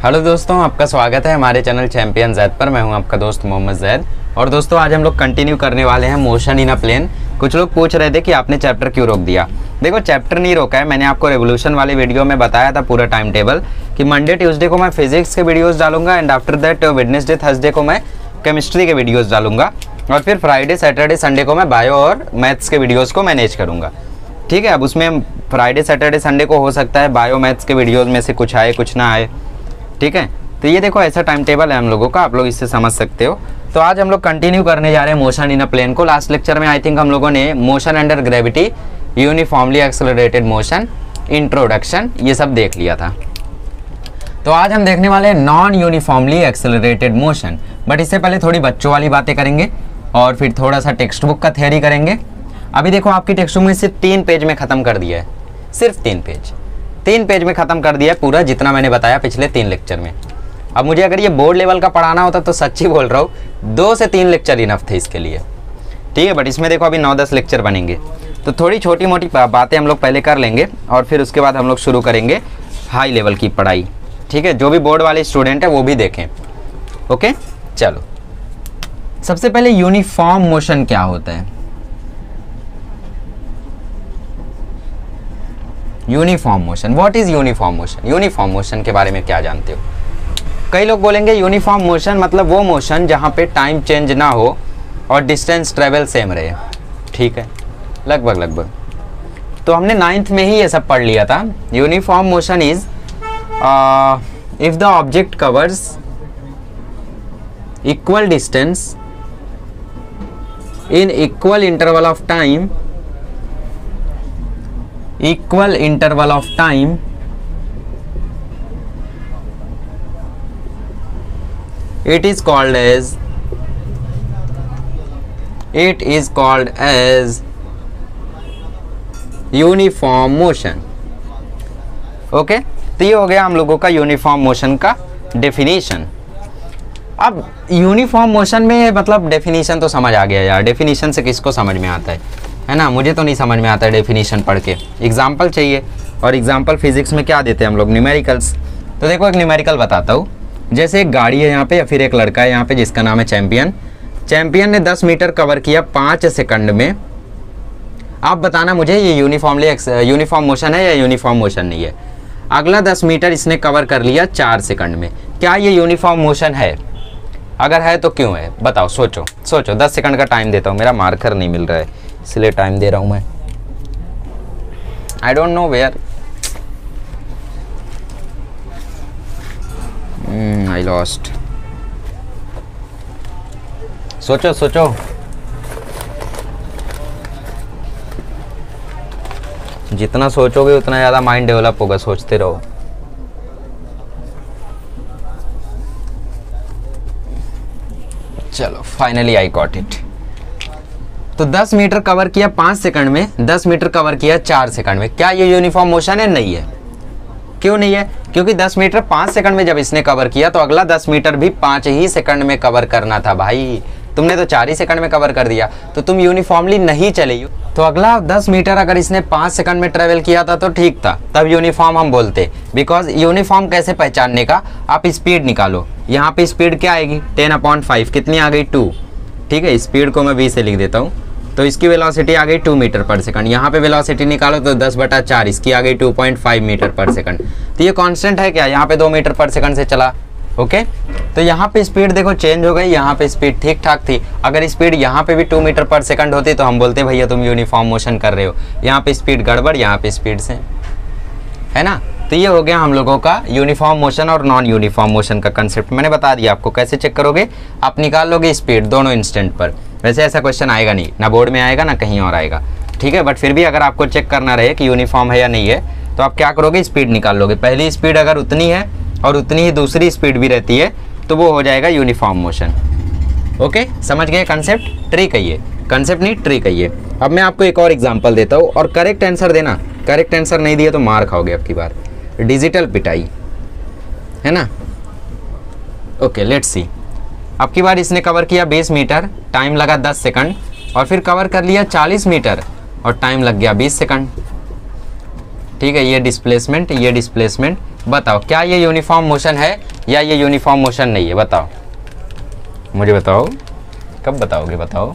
Hello दोस्तों, आपका स्वागत है हमारे चैनल चैंपियन जैद पर। मैं हूं आपका दोस्त मोहम्मद जैद। और दोस्तों आज हम लोग कंटिन्यू करने वाले हैं मोशन इन अ प्लेन। कुछ लोग पूछ रहे थे कि आपने चैप्टर क्यों रोक दिया। देखो, चैप्टर नहीं रोका है, मैंने आपको रेवोल्यूशन वाली वीडियो में बताया था पूरा टाइम टेबल कि मंडे ट्यूसडे को मैं फिजिक्स के वीडियोज़ डालूंगा and after that Wednesday Thursday को मैं केमिस्ट्री के वीडियोज़ डालूंगा और फिर फ्राइडे सैटरडे संडे को मैं बायो और मैथ्स के वीडियोज़ को मैनेज करूँगा। ठीक है, अब उसमें फ्राइडे सैटरडे संडे को हो सकता है बायो मैथ्स के वीडियोज़ में से कुछ आए कुछ ना आए। ठीक है, तो ये देखो ऐसा टाइम टेबल है हम लोगों का, आप लोग इससे समझ सकते हो। तो आज हम लोग कंटिन्यू करने जा रहे हैं मोशन इन अ प्लेन को। लास्ट लेक्चर में आई थिंक हम लोगों ने motion under gravity, uniformly accelerated motion, introduction ये सब देख लिया था। तो आज हम देखने वाले हैं non uniformly accelerated motion. But इससे पहले थोड़ी बच्चों वाली बातें करेंगे और फिर थोड़ा सा टेक्स्ट बुक का थ्योरी करेंगे। अभी देखो आपकी टेक्स्ट बुक में सिर्फ 3 पेज में ख़त्म कर दिया है, सिर्फ 3 पेज में ख़त्म कर दिया है पूरा, जितना मैंने बताया पिछले 3 लेक्चर में। अब मुझे अगर ये बोर्ड लेवल का पढ़ाना होता तो सच्ची बोल रहा हूँ 2 से 3 लेक्चर इनफ थे इसके लिए। ठीक है, बट इसमें देखो अभी 9-10 लेक्चर बनेंगे, तो थोड़ी छोटी मोटी बातें हम लोग पहले कर लेंगे और फिर उसके बाद हम लोग शुरू करेंगे हाई लेवल की पढ़ाई। ठीक है, जो भी बोर्ड वाले स्टूडेंट है वो भी देखें। ओके, चलो सबसे पहले यूनिफॉर्म मोशन क्या होता है। Uniform motion, what is uniform motion. Uniform motion के बारे में क्या जानते हो? कई लोग बोलेंगे यूनिफॉर्म मोशन मतलब वो मोशन जहाँ पे टाइम चेंज ना हो और डिस्टेंस ट्रेवल सेम रहे। ठीक है, लगभग तो हमने 9th में ही ये सब पढ़ लिया था। Uniform motion is if the object covers equal distance in equal interval of time, equal interval of time it is called as uniform motion. Okay, तो ये हो गया हम लोगों का यूनिफॉर्म मोशन का डेफिनेशन। अब यूनिफॉर्म मोशन में मतलब डेफिनेशन तो समझ आ गया यार, डेफिनेशन से किसको समझ में आता है ना। मुझे तो नहीं समझ में आता है डेफिनेशन पढ़ के, एग्जाम्पल चाहिए। और एग्जाम्पल फिजिक्स में क्या देते हैं हम लोग, न्यूमेरिकल्स। तो देखो एक न्यूमेरिकल बताता हूँ। जैसे एक गाड़ी है यहाँ पे या फिर एक लड़का है यहाँ पे जिसका नाम है चैंपियन। चैंपियन ने 10 मीटर कवर किया 5 सेकंड में। आप बताना मुझे ये यूनिफॉर्म मोशन है या यूनिफॉर्म मोशन नहीं है। अगला 10 मीटर इसने कवर कर लिया 4 सेकंड में। क्या ये यूनिफॉर्म मोशन है? अगर है तो क्यों है बताओ, सोचो 10 सेकंड का टाइम देता हूँ, मेरा मार्कर नहीं मिल रहा है इसलिए टाइम दे रहा हूँ मैं। I don't know where I lost. सोचो जितना सोचोगे उतना ज़्यादा माइंड डेवलप होगा, सोचते रहो। चलो फाइनली आई गॉट इट। तो 10 मीटर कवर किया 5 सेकंड में, 10 मीटर कवर किया 4 सेकंड में। क्या ये यूनिफॉर्म मोशन है? नहीं है। क्यों नहीं है? क्योंकि 10 मीटर 5 सेकंड में जब इसने कवर किया तो अगला 10 मीटर भी 5 ही सेकंड में कवर करना था भाई। तुमने तो 4 ही सेकंड में कवर कर दिया, तो तुम यूनिफॉर्मली नहीं चले। तो अगला 10 मीटर अगर इसने 5 सेकंड में ट्रेवल किया था तो ठीक था, तब यूनिफॉर्म हम बोलते। बिकॉज यूनिफॉर्म कैसे पहचानने का, आप स्पीड निकालो। यहाँ पे स्पीड क्या आएगी 10/5, कितनी आ गई 2। ठीक है, स्पीड को मैं v से लिख देता हूँ। तो इसकी वेलोसिटी आ गई 2 मीटर पर सेकंड। यहाँ पे वेलोसिटी निकालो तो 10/4, इसकी आ गई 2.5 मीटर पर सेकंड। तो ये कांस्टेंट है क्या? यहाँ पे 2 मीटर पर सेकंड से चला। ओके, तो यहाँ पे स्पीड देखो चेंज हो गई, यहाँ पे स्पीड ठीक ठाक थी। अगर स्पीड यहाँ पे भी 2 मीटर पर सेकंड होती तो हम बोलते भैया तुम यूनिफॉर्म मोशन कर रहे हो। यहाँ पे स्पीड गड़बड़, यहाँ पे स्पीड से, है ना। तो ये हो गया हम लोगों का यूनिफॉर्म मोशन और नॉन यूनिफॉर्म मोशन का कंसेप्ट। मैंने बता दिया आपको कैसे चेक करोगे। आप निकाल लोगे स्पीड दोनों इंस्टेंट पर। वैसे ऐसा क्वेश्चन आएगा नहीं, ना बोर्ड में आएगा ना कहीं और आएगा। ठीक है, बट फिर भी अगर आपको चेक करना रहे कि यूनिफॉर्म है या नहीं है तो आप क्या करोगे, स्पीड निकाल लोगे। पहली स्पीड अगर उतनी है और उतनी ही दूसरी स्पीड भी रहती है तो वो हो जाएगा यूनिफॉर्म मोशन। ओके, समझ गए कंसेप्ट? ट्रिक है ये, कंसेप्ट नहीं ट्रिक है ये। अब मैं आपको एक और एग्जांपल देता हूँ और करेक्ट आंसर देना। करेक्ट आंसर नहीं दिया तो मार खाओगे अब की बार। डिजिटल पिटाई, है ना। Okay, let's see. अब की बार इसने कवर किया 20 मीटर, टाइम लगा 10 सेकंड, और फिर कवर कर लिया 40 मीटर और टाइम लग गया 20 सेकंड। ठीक है, ये डिस्प्लेसमेंट, ये डिस्प्लेसमेंट। बताओ क्या ये यूनिफॉर्म मोशन है या ये यूनिफॉर्म मोशन नहीं है? बताओ, मुझे बताओ, कब बताओगे? बताओ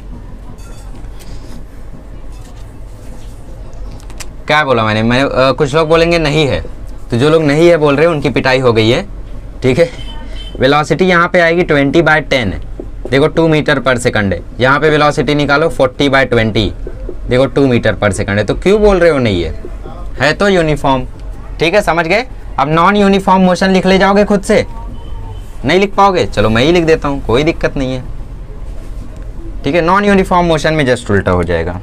क्या बोला मैंने? कुछ लोग बोलेंगे नहीं है, तो जो लोग नहीं है बोल रहे हैं उनकी पिटाई हो गई है, ठीक है। वेलोसिटी यहाँ पे आएगी 20/10, देखो 2 मीटर पर सेकंड है। यहाँ पे वेलोसिटी निकालो 40/20, देखो 2 मीटर पर सेकंड है। तो क्यों बोल रहे हो नहीं है तो यूनिफॉर्म, ठीक है, समझ गए। अब नॉन यूनिफॉर्म मोशन लिख ले जाओगे खुद से, नहीं लिख पाओगे, चलो मैं ही लिख देता हूँ, कोई दिक्कत नहीं है, ठीक है। नॉन यूनिफॉर्म मोशन में जस्ट उल्टा हो जाएगा,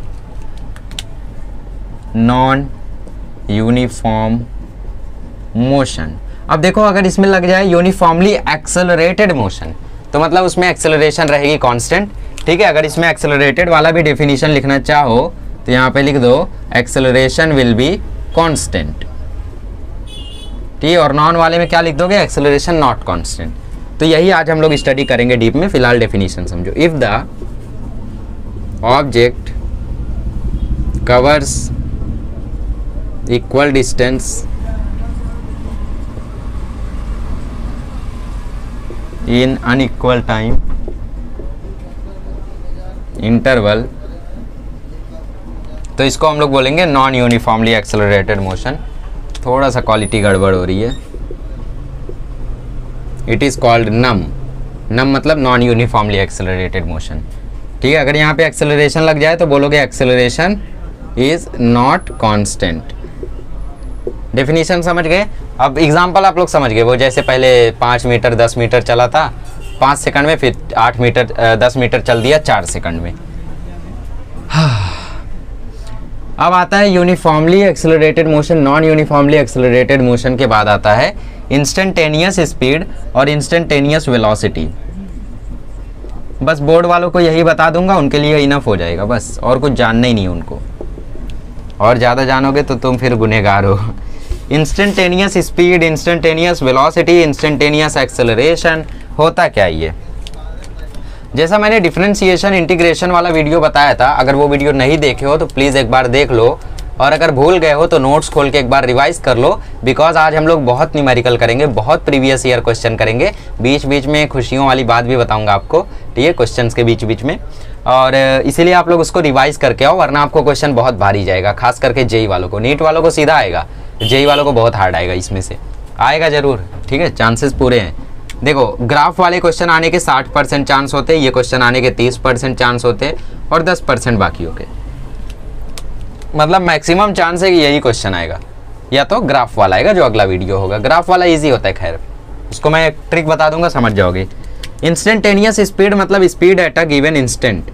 नॉन यूनिफॉर्म मोशन। अब देखो अगर इसमें लग जाए यूनिफॉर्मली एक्सेलरेटेड मोशन, तो मतलब उसमें एक्सेलरेशन रहेगी कांस्टेंट, ठीक है। अगर इसमें एक्सेलरेटेड वाला भी डेफिनेशन लिखना चाहो तो यहाँ पे लिख दो एक्सेलरेशन विल बी कांस्टेंट, ठीक है। और नॉन वाले में क्या लिख दोगे? Acceleration not constant. तो यही आज हम लोग स्टडी करेंगे डीप में, फिलहाल डेफिनेशन समझो। If the object covers equal distance in unequal time interval, तो इसको हम लोग बोलेंगे नॉन यूनिफॉर्मली एक्सेलरेटेड मोशन। थोड़ा सा क्वालिटी गड़बड़ हो रही है, it is called NUM. NUM मतलब नॉन यूनिफॉर्मली एक्सेलरेटेड मोशन, ठीक है। अगर यहाँ पे एक्सेलरेशन लग जाए तो बोलोगे acceleration is not constant. Definition समझ गए। अब एग्जाम्पल आप लोग समझ गए, वो जैसे पहले 5 मीटर 10 मीटर चला था 5 सेकंड में, फिर 8 मीटर 10 मीटर चल दिया 4 सेकंड में। अब आता है uniformly accelerated motion. Non uniformly accelerated motion के बाद आता है इंस्टेंटेनियस स्पीड और इंस्टेंटेनियस वेलोसिटी। बस बोर्ड वालों को यही बता दूंगा, उनके लिए इनफ हो जाएगा बस, और कुछ जानना ही नहीं उनको, और ज़्यादा जानोगे तो तुम फिर गुनहगार हो। Instantaneous speed, instantaneous velocity, instantaneous acceleration, होता क्या ये? जैसा मैंने डिफरेंशिएशन इंटीग्रेशन वाला वीडियो बताया था, अगर वो वीडियो नहीं देखे हो तो प्लीज़ एक बार देख लो, और अगर भूल गए हो तो नोट्स खोल के एक बार रिवाइज कर लो, बिकॉज आज हम लोग बहुत न्यूमेरिकल करेंगे, बहुत प्रीवियस ईयर क्वेश्चन करेंगे, बीच बीच में खुशियों वाली बात भी बताऊंगा आपको, ठीक है, क्वेश्चंस के बीच बीच में। और इसीलिए आप लोग उसको रिवाइज करके आओ, वरना आपको क्वेश्चन बहुत भारी जाएगा, खास करके जेई वालों को। नीट वालों को सीधा आएगा, जेई वालों को बहुत हार्ड आएगा, इसमें से आएगा जरूर, ठीक है, चांसेस पूरे हैं। देखो ग्राफ वाले क्वेश्चन आने के 60% चांस होते हैं, ये क्वेश्चन आने के 30% चांस होते हैं, और 10% बाकियों के, मतलब मैक्सिमम चांस है कि यही क्वेश्चन आएगा, या तो ग्राफ वाला आएगा जो अगला वीडियो होगा। ग्राफ वाला इजी होता है, खैर उसको मैं एक ट्रिक बता दूंगा, समझ जाओगे। इंस्टेंटेनियस स्पीड मतलब speed at a given instant.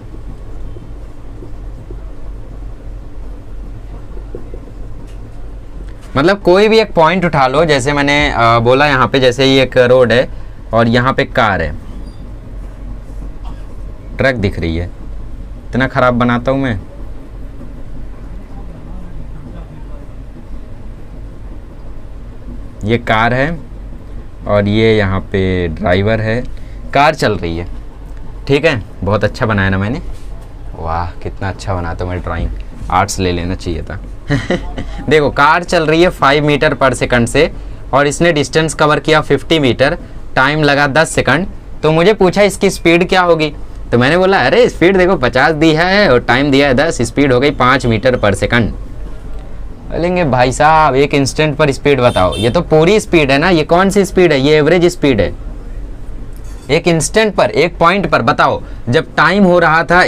मतलब कोई भी एक पॉइंट उठा लो, जैसे मैंने बोला यहाँ पे, जैसे ये एक रोड है और यहाँ पे कार है, ट्रक दिख रही है, इतना खराब बनाता हूँ मैं। ये कार है और ये यहाँ पे ड्राइवर है, कार चल रही है, ठीक है, बहुत अच्छा बनाया ना मैंने, वाह कितना अच्छा बनाता हूँ मैं ड्राइंग, आर्ट्स ले लेना चाहिए था। देखो कार चल रही है 5 मीटर पर सेकंड से, और इसने डिस्टेंस कवर किया 50 मीटर, टाइम लगा 10 सेकंड। तो मुझे पूछा इसकी स्पीड क्या होगी, तो मैंने बोला अरे स्पीड देखो 50 दी है और टाइम दिया है 10, स्पीड हो गई 5 मीटर पर सेकंड। बोलेंगे भाई साहब एक इंस्टेंट पर स्पीड बताओ, ये तो पूरी स्पीड है ना, ये कौन सी स्पीड है, ये एवरेज स्पीड है। एक इंस्टेंट पर, एक पॉइंट पर बताओ, जब टाइम हो रहा था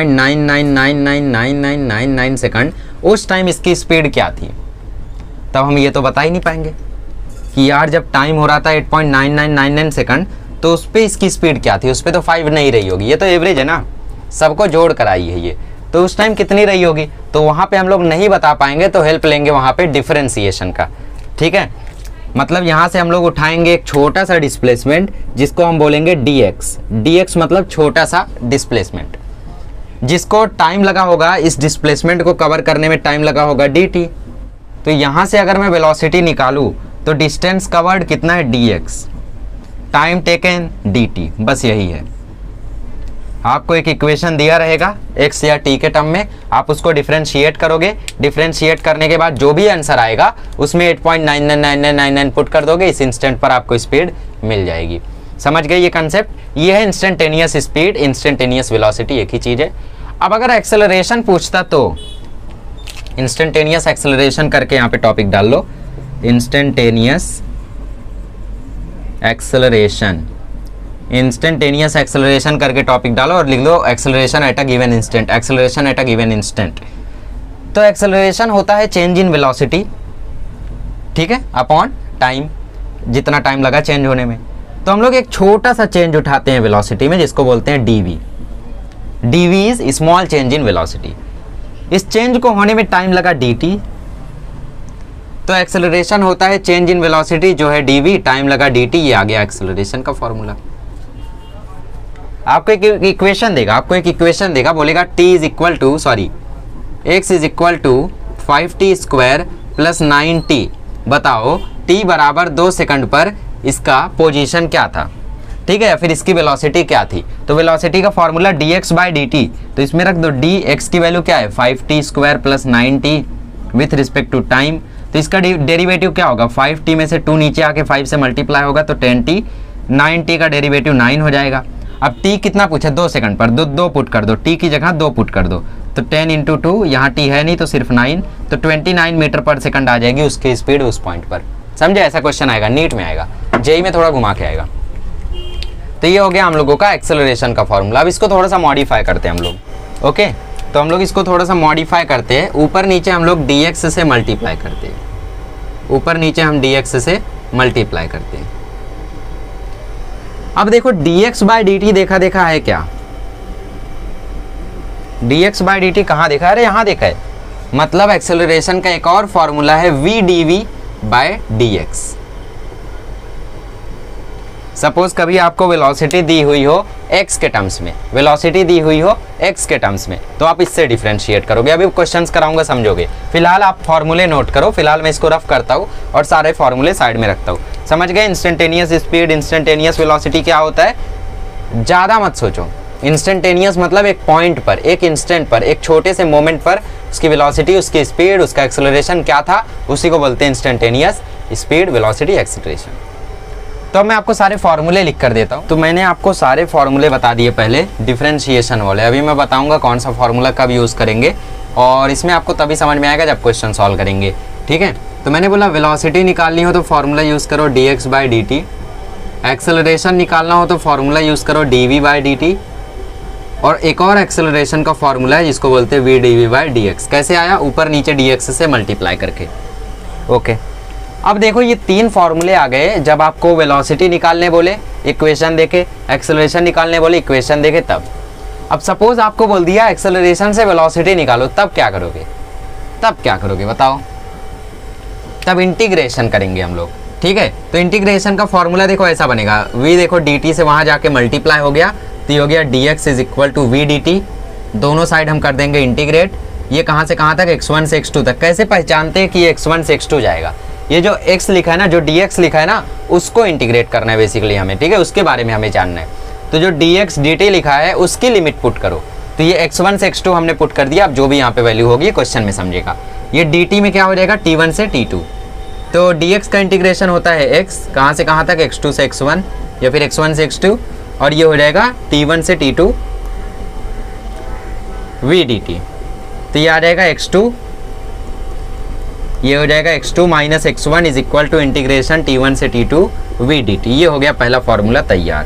8.99999999 सेकंड, उस टाइम इसकी स्पीड क्या थी? तब हम ये तो बता ही नहीं पाएंगे कि यार जब टाइम हो रहा था 8.9999 सेकंड, तो उस पर इसकी स्पीड क्या थी, उस पर तो 5 नहीं रही होगी, ये तो एवरेज है ना, सबको जोड़ कर आई है ये, तो उस टाइम कितनी रही होगी? तो वहाँ पे हम लोग नहीं बता पाएंगे, तो हेल्प लेंगे वहाँ पे डिफरेंशिएशन का, ठीक है। मतलब यहाँ से हम लोग उठाएंगे एक छोटा सा डिस्प्लेसमेंट, जिसको हम बोलेंगे dx। dx मतलब छोटा सा डिस्प्लेसमेंट, जिसको टाइम लगा होगा, इस डिस्प्लेसमेंट को कवर करने में टाइम लगा होगा dt। तो यहाँ से अगर मैं वेलोसिटी निकालूँ तो डिस्टेंस कवर्ड कितना है dx, टाइम टेकन dt, बस यही है। आपको एक इक्वेशन दिया रहेगा x या t के टर्म में, आप उसको डिफरेंशिएट करोगे, डिफरेंशिएट करने के बाद जो भी आंसर आएगा उसमें 8.999999 पुट कर दोगे, इस इंस्टेंट पर आपको स्पीड मिल जाएगी। समझ गए ये कंसेप्ट? ये है इंस्टेंटेनियस स्पीड, इंस्टेंटेनियस वेलोसिटी, एक ही चीज है। अब अगर एक्सेलरेशन पूछता तो इंस्टेंटेनियस एक्सेलरेशन करके यहाँ पे टॉपिक डाल लो, इंस्टेंटेनियस एक्सेलरेशन, इंस्टेंटेनियस एक्सेलरेशन करके टॉपिक डालो और लिख दो acceleration at a given instant, acceleration at a given instant. तो एक्सेलरेशन होता है चेंज इन वेलोसिटी, ठीक है, अपॉन टाइम, जितना टाइम लगा चेंज होने में। तो हम लोग एक छोटा सा चेंज उठाते हैं वेलोसिटी में, जिसको बोलते हैं dv। dv is small change in velocity. इस चेंज को होने में टाइम लगा dt, तो एक्सेलरेशन होता है चेंज इन वेलोसिटी जो है dv, टाइम लगा dt, ये आ गया एक्सेलरेशन का फॉर्मूला। आपको एक इक्वेशन देगा, आपको एक इक्वेशन देगा, बोलेगा t is equal to x is equal to 5t square plus 9t। बताओ t बराबर 2 सेकंड पर इसका पोजीशन क्या था, ठीक है, या फिर इसकी वेलोसिटी क्या थी। तो वेलोसिटी का फॉर्मूला dx बाई dt, तो इसमें रख दो dx की वैल्यू क्या है 5t square plus 9t with respect to time. तो इसका डेरिवेटिव क्या होगा, 5t में से 2 नीचे आके 5 से मल्टीप्लाई होगा तो 10t, 9t का डेरिवेटिव 9 हो जाएगा। अब t कितना पूछा 2 सेकंड पर, दो पुट कर दो, t की जगह 2 पुट कर दो, तो 10 इंटू 2, यहाँ t है नहीं तो सिर्फ 9, तो 29 मीटर पर सेकंड आ जाएगी उसकी स्पीड उस पॉइंट पर। समझे? ऐसा क्वेश्चन आएगा, नीट में आएगा, जेई में थोड़ा घुमा के आएगा। तो ये हो गया हम लोगों का एक्सेलरेशन का फॉर्मूला। अब इसको थोड़ा सा मॉडिफाई करते हैं हम लोग, ओके। तो हम लोग इसको थोड़ा सा मॉडिफाई करते हैं, ऊपर नीचे हम लोग dx से मल्टीप्लाई करते हैं, ऊपर नीचे हम dx से मल्टीप्लाई करते हैं। अब देखो dx बाई dt देखा है क्या, dx बाई dt कहाँ देखा है, अरे यहाँ देखा है। मतलब एक्सेलरेशन का एक और फॉर्मूला है v dv by dx। Suppose कभी आपको वेलोसिटी दी हुई हो x के टर्म्स में, वेलोसिटी दी हुई हो x के टर्म्स में, तो आप इससे डिफरेंशिएट करोगे। अभी क्वेश्चंस कराऊंगा, समझोगे। फिलहाल आप फॉर्मूले नोट करो, फिलहाल मैं इसको रफ करता हूँ और सारे फॉर्मूले साइड में रखता हूँ। समझ गए? इंस्टेंटेनियस स्पीड, इंस्टेंटेनियस वेलोसिटी क्या होता है, ज़्यादा मत सोचो। इंस्टेंटेनियस मतलब एक पॉइंट पर, एक इंस्टेंट पर, एक छोटे से मोमेंट पर उसकी वेलोसिटी, उसकी स्पीड, उसका एक्सेलरेशन क्या था, उसी को बोलते हैं इंस्टेंटेनियस स्पीड, वेलोसिटी, एक्सेलरेशन। तो अब मैं आपको सारे फॉर्मूले लिख कर देता हूँ। तो मैंने आपको सारे फॉर्मूले बता दिए पहले डिफरेंशिएशन वाले। अभी मैं बताऊंगा कौन सा फॉर्मूला कब यूज़ करेंगे, और इसमें आपको तभी समझ में आएगा जब क्वेश्चन सॉल्व करेंगे, ठीक है। तो मैंने बोला वेलोसिटी निकालनी हो तो फॉर्मूला यूज़ करो dx बाई dt, एक्सेलरेशन निकालना हो तो फॉर्मूला यूज़ करो dv बाई dt, और एक और एक्सेलरेशन का फॉर्मूला है जिसको बोलते हैं v dv बाई dx। कैसे आया, ऊपर नीचे dx से मल्टीप्लाई करके, ओके। अब देखो ये 3 फॉर्मूले आ गए जब आपको वेलोसिटी निकालने बोले, इक्वेशन देखे, एक्सेलरेशन निकालने बोले, इक्वेशन देखे, तब। अब सपोज आपको बोल दिया एक्सेलरेशन से वेलोसिटी निकालो, तब क्या करोगे, तब क्या करोगे बताओ? तब इंटीग्रेशन करेंगे हम लोग, ठीक है। तो इंटीग्रेशन का फॉर्मूला देखो ऐसा बनेगा, v देखो dt से वहाँ जाके मल्टीप्लाई हो गया, तो ये हो गया dx is equal to v dt। दोनों साइड हम कर देंगे इंटीग्रेट, ये कहाँ से कहाँ तक, x1 से x2 तक। कैसे पहचानते हैं कि ये x1 से x2 जाएगा, ये जो x लिखा है ना, जो dx लिखा है ना, उसको इंटीग्रेट करना है बेसिकली हमें, ठीक है, उसके बारे में हमें जानना है। तो जो dx dt लिखा है उसकी लिमिट पुट करो, तो ये x1 से x2 हमने पुट कर दिया। अब जो भी यहाँ पे वैल्यू होगी क्वेश्चन में समझेगा। ये dt में क्या हो जाएगा, t1 से t2। तो dx का इंटीग्रेशन होता है x कहाँ से कहाँ तक, x2 से x1 या फिर x1 से x2, और ये हो जाएगा t1 से t2 v dt। तो ये आ जाएगा x2, ये हो जाएगा x2 minus x1 is equal to integration t1 से t2 v dt। ये हो गया पहला फॉर्मूला तैयार।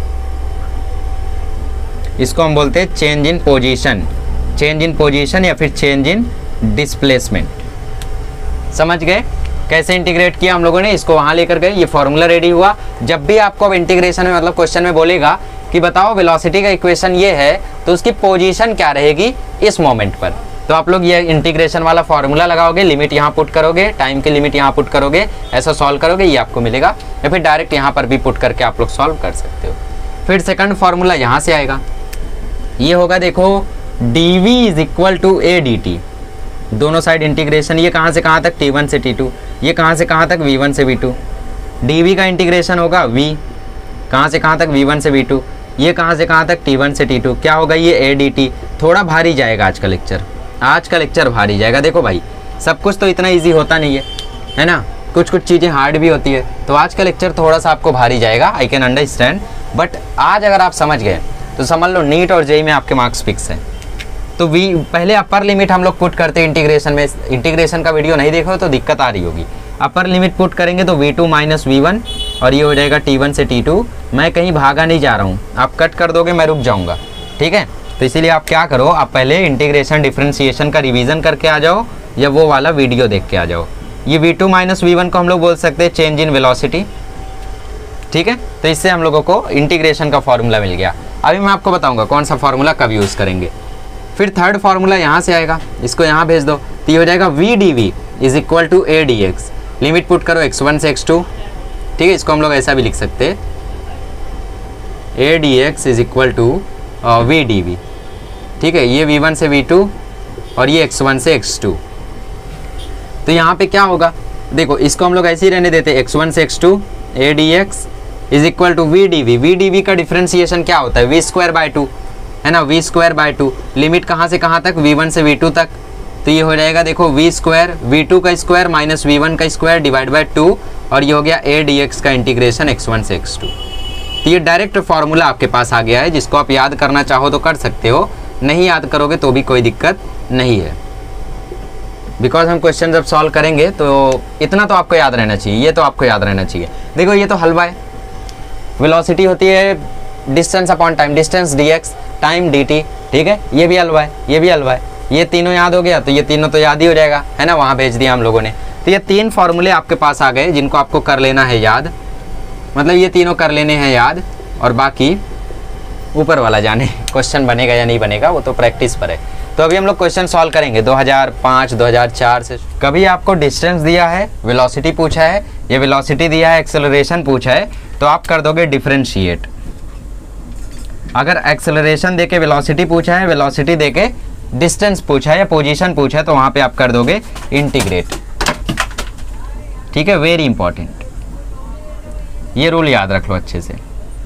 इसको हम बोलते हैं change in position, change in position या फिर चेंज इन डिस्प्लेसमेंट। समझ गए कैसे इंटीग्रेट किया हम लोगों ने, इसको वहां लेकर गए, ये फॉर्मूला रेडी हुआ। जब भी आपको अब इंटीग्रेशन में मतलब क्वेश्चन में बोलेगा कि बताओ वेलोसिटी का इक्वेशन ये है, तो उसकी पोजीशन क्या रहेगी इस मोमेंट पर, तो आप लोग ये इंटीग्रेशन वाला फॉर्मूला लगाओगे, लिमिट यहाँ पुट करोगे, टाइम की लिमिट यहाँ पुट करोगे, ऐसा सॉल्व करोगे, ये आपको मिलेगा। या फिर डायरेक्ट यहाँ पर भी पुट करके आप लोग सॉल्व कर सकते हो। फिर सेकंड फॉर्मूला यहाँ से आएगा, ये होगा देखो dv is equal to a dt। दोनों साइड इंटीग्रेशन, ये कहाँ से कहाँ तक, t1 से t2, ये कहाँ से कहाँ तक, v1 से v2। dv का इंटीग्रेशन होगा v, कहाँ से कहाँ तक, v1 से v2, ये कहाँ से कहाँ तक, T1 से T2, क्या होगा ये ADT। थोड़ा भारी जाएगा आज का लेक्चर, आज का लेक्चर भारी जाएगा। देखो भाई सब कुछ तो इतना ईजी होता नहीं है ना, कुछ कुछ चीज़ें हार्ड भी होती है, तो आज का लेक्चर थोड़ा सा आपको भारी जाएगा, आई कैन अंडरस्टैंड। बट आज अगर आप समझ गए तो समझ लो नीट और जेईई में आपके मार्क्स फिक्स हैं। तो पहले अपर लिमिट हम लोग पुट करते हैं इंटीग्रेशन में, इंटीग्रेशन का वीडियो नहीं देखो तो दिक्कत आ रही होगी। अपर लिमिट पुट करेंगे तो V2 माइनस V1 और ये हो जाएगा T1 से T2। मैं कहीं भागा नहीं जा रहा हूँ, आप कट कर दोगे मैं रुक जाऊँगा, ठीक है। तो इसीलिए आप क्या करो, आप पहले इंटीग्रेशन डिफरेंशिएशन का रिवीजन करके आ जाओ या वो वाला वीडियो देख के आ जाओ। ये V2 माइनस V1 को हम लोग बोल सकते हैं चेंज इन वेलोसिटी, ठीक है। तो इससे हम लोगों को इंटीग्रेशन का फॉर्मूला मिल गया। अभी मैं आपको बताऊंगा कौन सा फॉर्मूला कब यूज़ करेंगे। फिर थर्ड फार्मूला यहाँ से आएगा, इसको यहाँ भेज दो, तो ये हो जाएगा V dV is equal to A dx। Limit put करो x1 से x2, ठीक है। इसको हम लोग ऐसा भी लिख सकते हैं A dx is equal to V dV, ठीक है। ये V1 से V2 और ये x1 से x2। तो यहाँ पे क्या होगा, देखो इसको हम लोग ऐसे ही रहने देते, x1 से x2 A dx is equal to V dV। V dV का डिफ्रेंसिएशन क्या होता है, V²/2 है ना, V²/2। लिमिट कहाँ से कहाँ तक, V1 से V2 तक। तो ये हो जाएगा देखो V² V2 का स्क्वायर माइनस V1 का स्क्वायर डिवाइड बाय 2 और ये हो गया A dx का इंटीग्रेशन x1 से x2। तो ये डायरेक्ट फार्मूला आपके पास आ गया है, जिसको आप याद करना चाहो तो कर सकते हो, नहीं याद करोगे तो भी कोई दिक्कत नहीं है। बिकॉज हम क्वेश्चन जब सॉल्व करेंगे तो इतना तो आपको याद रहना चाहिए, ये तो आपको याद रहना चाहिए। देखो ये तो हलवा है, वेलोसिटी होती है distance upon time, distance dx time dt, ठीक है। ये भी हलवा है, ये भी हलवा है, ये तीनों याद हो गया तो ये तीनों तो याद ही हो जाएगा, है ना, वहाँ भेज दिया हम लोगों ने। तो ये 3 फार्मूले आपके पास आ गए जिनको आपको कर लेना है याद, मतलब ये तीनों कर लेने हैं याद, और बाकी ऊपर वाला जाने क्वेश्चन बनेगा या नहीं बनेगा वो तो प्रैक्टिस पर है। तो अभी हम लोग क्वेश्चन सॉल्व करेंगे 2005 2004 से। कभी आपको डिस्टेंस दिया है, वेलोसिटी पूछा है, ये वेलोसिटी दिया है, एक्सेलरेशन पूछा है, तो आप कर दोगे डिफरेंशिएट। अगर एक्सेलरेशन देके वेलोसिटी पूछा है, वेलोसिटी देके डिस्टेंस पूछा है या पोजीशन पूछा है, तो वहाँ पे आप कर दोगे इंटीग्रेट, ठीक है। वेरी इंपॉर्टेंट, ये रूल याद रख लो अच्छे से।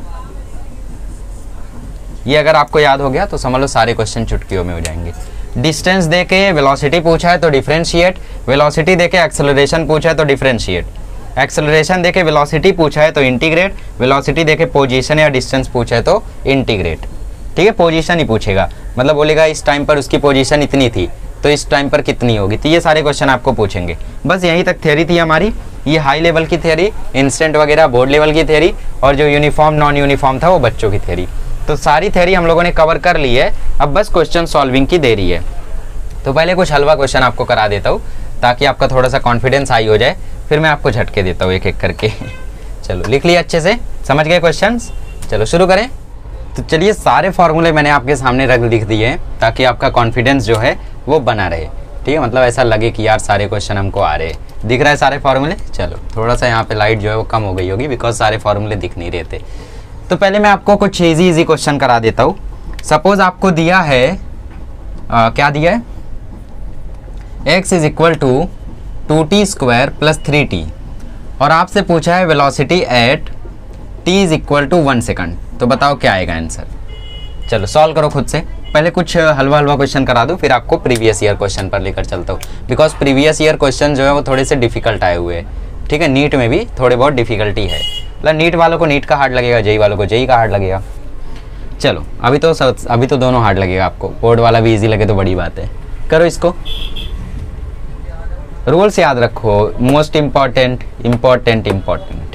ये अगर आपको याद हो गया तो समझ लो सारे क्वेश्चन चुटकियों में हो जाएंगे। डिस्टेंस देके वेलोसिटी पूछा है तो डिफरेंशिएट, वेलोसिटी देके एक्सेलरेशन पूछा है तो डिफरेंशिएट, एक्सेलरेशन देके वेलोसिटी पूछा है तो इंटीग्रेट, वेलोसिटी देके पोजीशन या डिस्टेंस पूछा है तो इंटीग्रेट, ठीक है। पोजीशन ही पूछेगा, मतलब बोलेगा इस टाइम पर उसकी पोजीशन इतनी थी तो इस टाइम पर कितनी होगी, तो ये सारे क्वेश्चन आपको पूछेंगे। बस यहीं तक थ्योरी थी हमारी, ये हाई लेवल की थ्योरी, इंस्टेंट वगैरह बोर्ड लेवल की थ्योरी, और जो यूनिफॉर्म नॉन यूनिफॉर्म था वो बच्चों की थ्योरी। तो सारी थ्योरी हम लोगों ने कवर कर ली है, अब बस क्वेश्चन सॉल्विंग की देरी है। तो पहले कुछ हलवा क्वेश्चन आपको करा देता हूँ ताकि आपका थोड़ा सा कॉन्फिडेंस हाई हो जाए, फिर मैं आपको झटके देता हूँ एक एक करके। चलो लिख लिया अच्छे से, समझ गए क्वेश्चंस, चलो शुरू करें। तो चलिए सारे फार्मूले मैंने आपके सामने लिख दिए हैं ताकि आपका कॉन्फिडेंस जो है वो बना रहे, ठीक है। मतलब ऐसा लगे कि यार सारे क्वेश्चन हमको आ रहे हैं, दिख रहा है सारे फार्मूले। चलो थोड़ा सा यहाँ पे लाइट जो है वो कम हो गई होगी बिकॉज सारे फार्मूले दिख नहीं रहे थे। तो पहले मैं आपको कुछ इजी क्वेश्चन करा देता हूँ। सपोज आपको दिया है क्या दिया है, x is equal to 2t square plus 3t, और आपसे पूछा है velocity at t is equal to 1 second. तो बताओ क्या आएगा आंसर। चलो सॉल्व करो खुद से, पहले कुछ हलवा क्वेश्चन करा दूँ फिर आपको प्रीवियस ईयर क्वेश्चन पर लेकर चलता हूँ, बिकॉज प्रीवियस ईयर क्वेश्चन जो है वो थोड़े से डिफिकल्ट आए हुए हैं, ठीक है। नीट में भी थोड़े बहुत डिफिकल्टी है, मतलब नीट वालों को नीट का हार्ड लगेगा, जेई वालों को जेई का हार्ड लगेगा। चलो अभी तो दोनों हार्ड लगेगा आपको, बोर्ड वाला भी इजी लगे तो बड़ी बात है। करो इसको, रूल्स याद रखो, मोस्ट इम्पॉर्टेंट इम्पॉर्टेंट इम्पॉर्टेंट।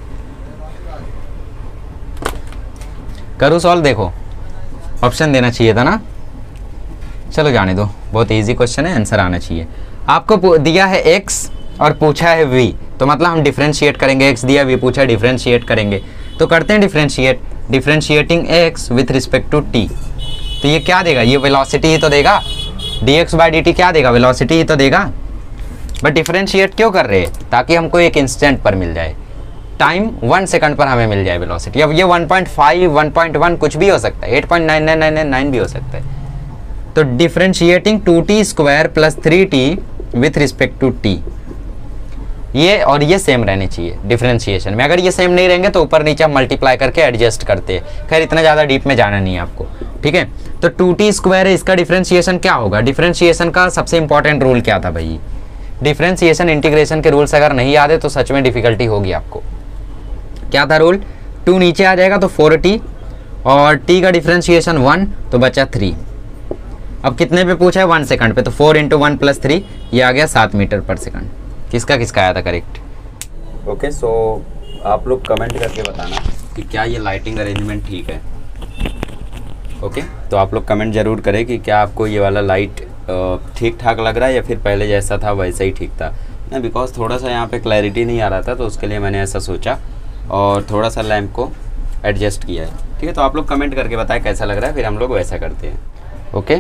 करो सॉल्व, देखो ऑप्शन देना चाहिए था ना, चलो जाने दो, बहुत इजी क्वेश्चन है, आंसर आना चाहिए। आपको दिया है x और पूछा है v, तो मतलब हम डिफरेंशिएट करेंगे। x दिया, v पूछा, डिफरेंशिएट करेंगे, तो करते हैं differentiate. Differentiating x with respect to t, तो ये क्या देगा, ये वेलोसिटी ही तो देगा, dx बाई dt क्या देगा, वेलोसिटी ही तो देगा। बट डिफरेंशिएट क्यों कर रहे हैं, ताकि हमको एक इंस्टेंट पर मिल जाए, टाइम 1 सेकंड पर हमें मिल जाए वेलोसिटी। अब ये 1.5 1.1 कुछ भी हो सकता है, 8.99999 भी हो सकता है। तो differentiating 2t square plus 3t with respect to t, ये और ये सेम रहने चाहिए डिफरेंशिएशन में। अगर ये सेम नहीं रहेंगे तो ऊपर नीचे मल्टीप्लाई करके एडजस्ट करते हैं। खैर इतना ज़्यादा डीप में जाना नहीं है आपको, ठीक है। तो 2t स्क्वायर है, इसका डिफरेंशिएशन क्या होगा? डिफरेंशिएशन का सबसे इंपॉर्टेंट रूल क्या था भाई? डिफरेंशिएशन इंटीग्रेशन के रूल्स अगर नहीं याद है तो सच में डिफिकल्टी होगी आपको। क्या था रूल? 2 नीचे आ जाएगा तो 4t और t का डिफरेंशिएशन 1 तो बचा 3। अब कितने पे पूछा है? 1 सेकंड पे, तो 4 × 1 + 3 ये आ गया 7 मीटर पर सेकंड। किसका किसका आया था करेक्ट? ओके, सो आप लोग कमेंट करके बताना कि क्या ये लाइटिंग अरेंजमेंट ठीक है। ओके, तो आप लोग कमेंट ज़रूर करें कि क्या आपको ये वाला लाइट ठीक ठाक लग रहा है या फिर पहले जैसा था वैसा ही ठीक था ना। बिकॉज थोड़ा सा यहाँ पे क्लैरिटी नहीं आ रहा था तो उसके लिए मैंने ऐसा सोचा और थोड़ा सा लैंप को एडजस्ट किया है, ठीक है। तो आप लोग कमेंट करके बताएं कैसा लग रहा है, फिर हम लोग वैसा करते हैं। ओके,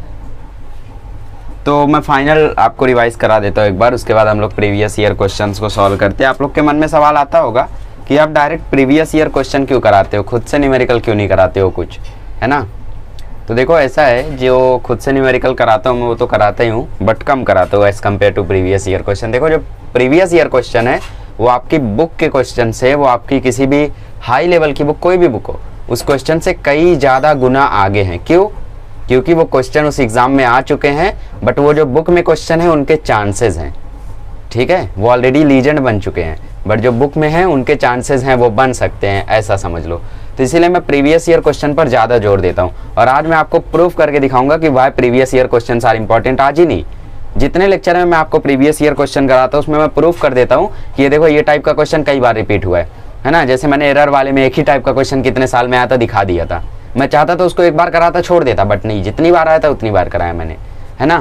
तो मैं फाइनल आपको रिवाइज करा देता हूँ एक बार, उसके बाद हम लोग प्रीवियस ईयर क्वेश्चंस को सॉल्व करते हैं। आप लोग के मन में सवाल आता होगा कि आप डायरेक्ट प्रीवियस ईयर क्वेश्चन क्यों कराते हो, खुद से न्यूमेरिकल क्यों नहीं कराते हो कुछ, है ना। तो देखो ऐसा है, जो खुद से न्यूमेरिकल कराता हूँ मैं वो तो कराता ही हूँ, बट कम कराता हूँ as compare to previous year question. देखो जो प्रीवियस ईयर क्वेश्चन है वो आपकी बुक के क्वेश्चन से, वो आपकी किसी भी हाई लेवल की बुक, कोई भी बुक हो, उस क्वेश्चन से कई ज़्यादा गुना आगे हैं। क्यों? क्योंकि वो क्वेश्चन उस एग्ज़ाम में आ चुके हैं, बट वो जो बुक में क्वेश्चन है उनके चांसेस हैं, ठीक है, वो ऑलरेडी लीजेंड बन चुके हैं, बट जो बुक में हैं उनके चांसेस हैं वो बन सकते हैं, ऐसा समझ लो। तो इसीलिए मैं प्रीवियस ईयर क्वेश्चन पर ज़्यादा जोर देता हूँ और आज मैं आपको प्रूफ करके दिखाऊंगा कि why previous year question are important. आज ही नहीं, जितने लेक्चर में मैं आपको प्रीवियस ईयर क्वेश्चन कराता हूँ उसमें मैं प्रूफ कर देता हूँ कि ये देखो ये टाइप का क्वेश्चन कई बार रिपीट हुआ है ना। जैसे मैंने एरर वाले में एक ही टाइप का क्वेश्चन कितने साल में आया था दिखा दिया था। मैं चाहता तो उसको एक बार कराता छोड़ देता, बट नहीं, जितनी बार आया था उतनी बार कराया मैंने, है ना।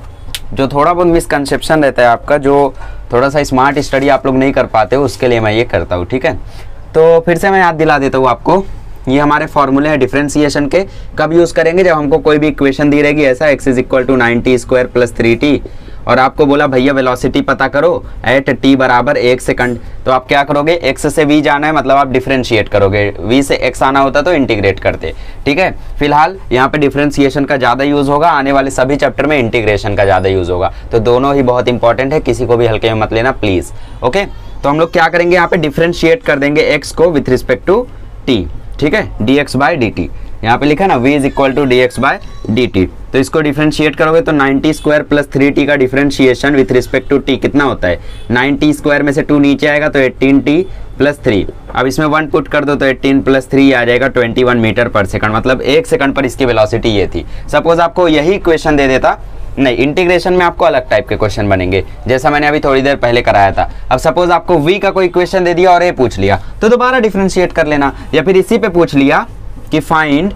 जो थोड़ा बहुत मिसकंसेप्शन रहता है आपका, जो थोड़ा सा स्मार्ट स्टडी आप लोग नहीं कर पाते हो, उसके लिए मैं ये करता हूँ, ठीक है। तो फिर से मैं याद दिला देता हूँ आपको, ये हमारे फॉर्मूले हैं डिफरेंशिएशन के। कब यूज़ करेंगे? जब हमको कोई भी इक्वेशन दी रहेगी ऐसा x = 9t² + 3t और आपको बोला भैया वेलोसिटी पता करो एट t बराबर 1 सेकंड। तो आप क्या करोगे? x से v जाना है, मतलब आप डिफरेंशिएट करोगे। v से x आना होता तो इंटीग्रेट करते, ठीक है। फिलहाल यहाँ पे डिफरेंशिएशन का ज़्यादा यूज़ होगा, आने वाले सभी चैप्टर में इंटीग्रेशन का ज़्यादा यूज़ होगा। तो दोनों ही बहुत इंपॉर्टेंट है, किसी को भी हल्के में मत लेना प्लीज़। ओके, तो हम लोग क्या करेंगे? यहाँ पे डिफरेंशिएट कर देंगे x को विथ रिस्पेक्ट टू t, ठीक है, dx/dt। यहाँ पे लिखा ना v = dx/dt। तो इसको डिफरेंशिएट करोगे तो 90² + 3t का differentiation with respect to t कितना होता है? 90² में से 2 नीचे आएगा तो 18t + 3। अब इसमें 1 पुट कर दो तो 18 + 3 आ जाएगा 21 मीटर पर सेकंड, मतलब 1 सेकंड पर इसकी वेलोसिटी ये थी। सपोज आपको यही क्वेश्चन दे देता, नहीं, इंटीग्रेशन में आपको अलग टाइप के क्वेश्चन बनेंगे, जैसा मैंने अभी थोड़ी देर पहले कराया था। अब सपोज आपको v का कोई क्वेश्चन दे दिया और a पूछ लिया तो दोबारा डिफरेंशिएट कर लेना, या फिर इसी पे पूछ लिया कि फाइंड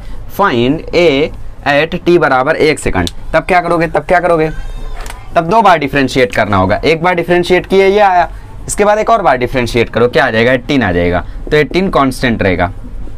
a एट t बराबर 1 सेकंड, तब क्या करोगे? तब 2 बार डिफरेंशिएट करना होगा। एक बार डिफरेंशिएट किए ये आया, इसके बाद एक और बार डिफरेंशिएट करो, क्या आ जाएगा? 18 आ जाएगा। तो 18 कांस्टेंट रहेगा।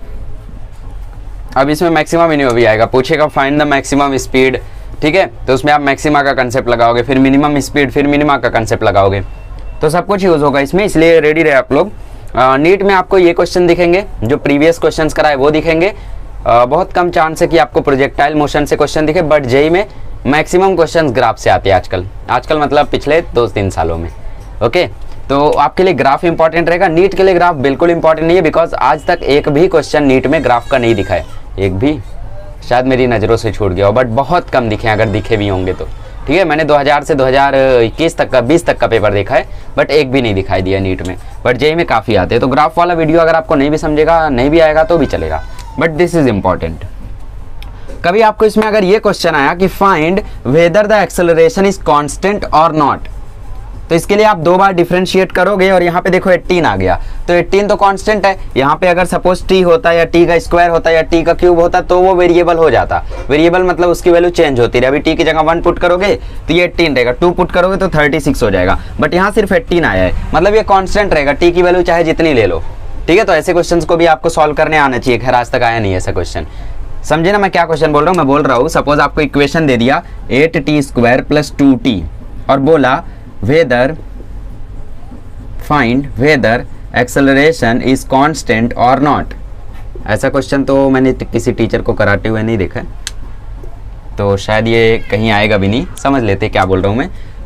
अब इसमें मैक्सिमम मिनिमम भी आएगा, पूछेगा फाइंड द मैक्सिमम स्पीड, ठीक है। तो उसमें आप मैक्सिमा का कंसेप्ट लगाओगे, फिर मिनिमम स्पीड, फिर मिनिमा का कंसेप्ट लगाओगे, तो सब कुछ यूज़ होगा इसमें। इसलिए रेडी रहे आप लोग। नीट में आपको ये क्वेश्चन दिखेंगे, जो प्रीवियस क्वेश्चंस कराए वो दिखेंगे। बहुत कम चांस है कि आपको प्रोजेक्टाइल मोशन से क्वेश्चन दिखे, बट जेई में मैक्सिमम क्वेश्चंस ग्राफ से आते हैं आजकल मतलब पिछले 2-3 सालों में। ओके, तो आपके लिए ग्राफ इंपॉर्टेंट रहेगा। नीट के लिए ग्राफ बिल्कुल इंपॉर्टेंट नहीं है, बिकॉज आज तक एक भी क्वेश्चन नीट में ग्राफ का नहीं दिखा है, एक भी, शायद मेरी नज़रों से छूट गया हो, बट बहुत कम दिखे, अगर दिखे भी होंगे तो, ठीक है। मैंने 2000 से 2021 तक का 20 तक का पेपर देखा है, बट एक भी नहीं दिखाई दिया नीट में, बट जेई में काफ़ी आते हैं। तो ग्राफ वाला वीडियो अगर आपको नहीं भी समझेगा, नहीं भी आएगा तो भी चलेगा, बट दिस इज इम्पॉर्टेंट। कभी आपको इसमें अगर ये क्वेश्चन आया कि find whether the acceleration is constant और नॉट, तो इसके लिए आप 2 बार डिफरेंशिएट करोगे और यहाँ पे देखो 18 आ गया, तो 18 तो कांस्टेंट है। यहाँ पे अगर सपोज t होता या t का स्क्वायर होता या t का क्यूब होता तो वो वेरिएबल हो जाता। वेरिएबल मतलब उसकी वैल्यू चेंज होती रही। अभी t की जगह 1 पुट करोगे तो ये 18 रहेगा, 2 पुट करोगे तो 36 हो जाएगा, बट यहाँ सिर्फ 18 आया है, मतलब ये कांस्टेंट रहेगा, t की वैल्यू चाहे जितनी ले लो, ठीक है। तो ऐसे क्वेश्चंस को भी आपको सॉल्व करने आना चाहिए। खैर आज तक आया नहीं ऐसा क्वेश्चन, समझे ना मैं क्या क्वेश्चन बोल रहा हूँ? मैं बोल रहा हूँ सपोज आपको इक्वेशन दे दिया 8t² + 2t और बोला whether find whether acceleration is constant और नॉट। ऐसा क्वेश्चन तो मैंने किसी टीचर को कराते हुए नहीं देखा है, तो शायद ये कहीं आएगा भी नहीं। समझ लेते क्या बोल रहा हूँ मैं।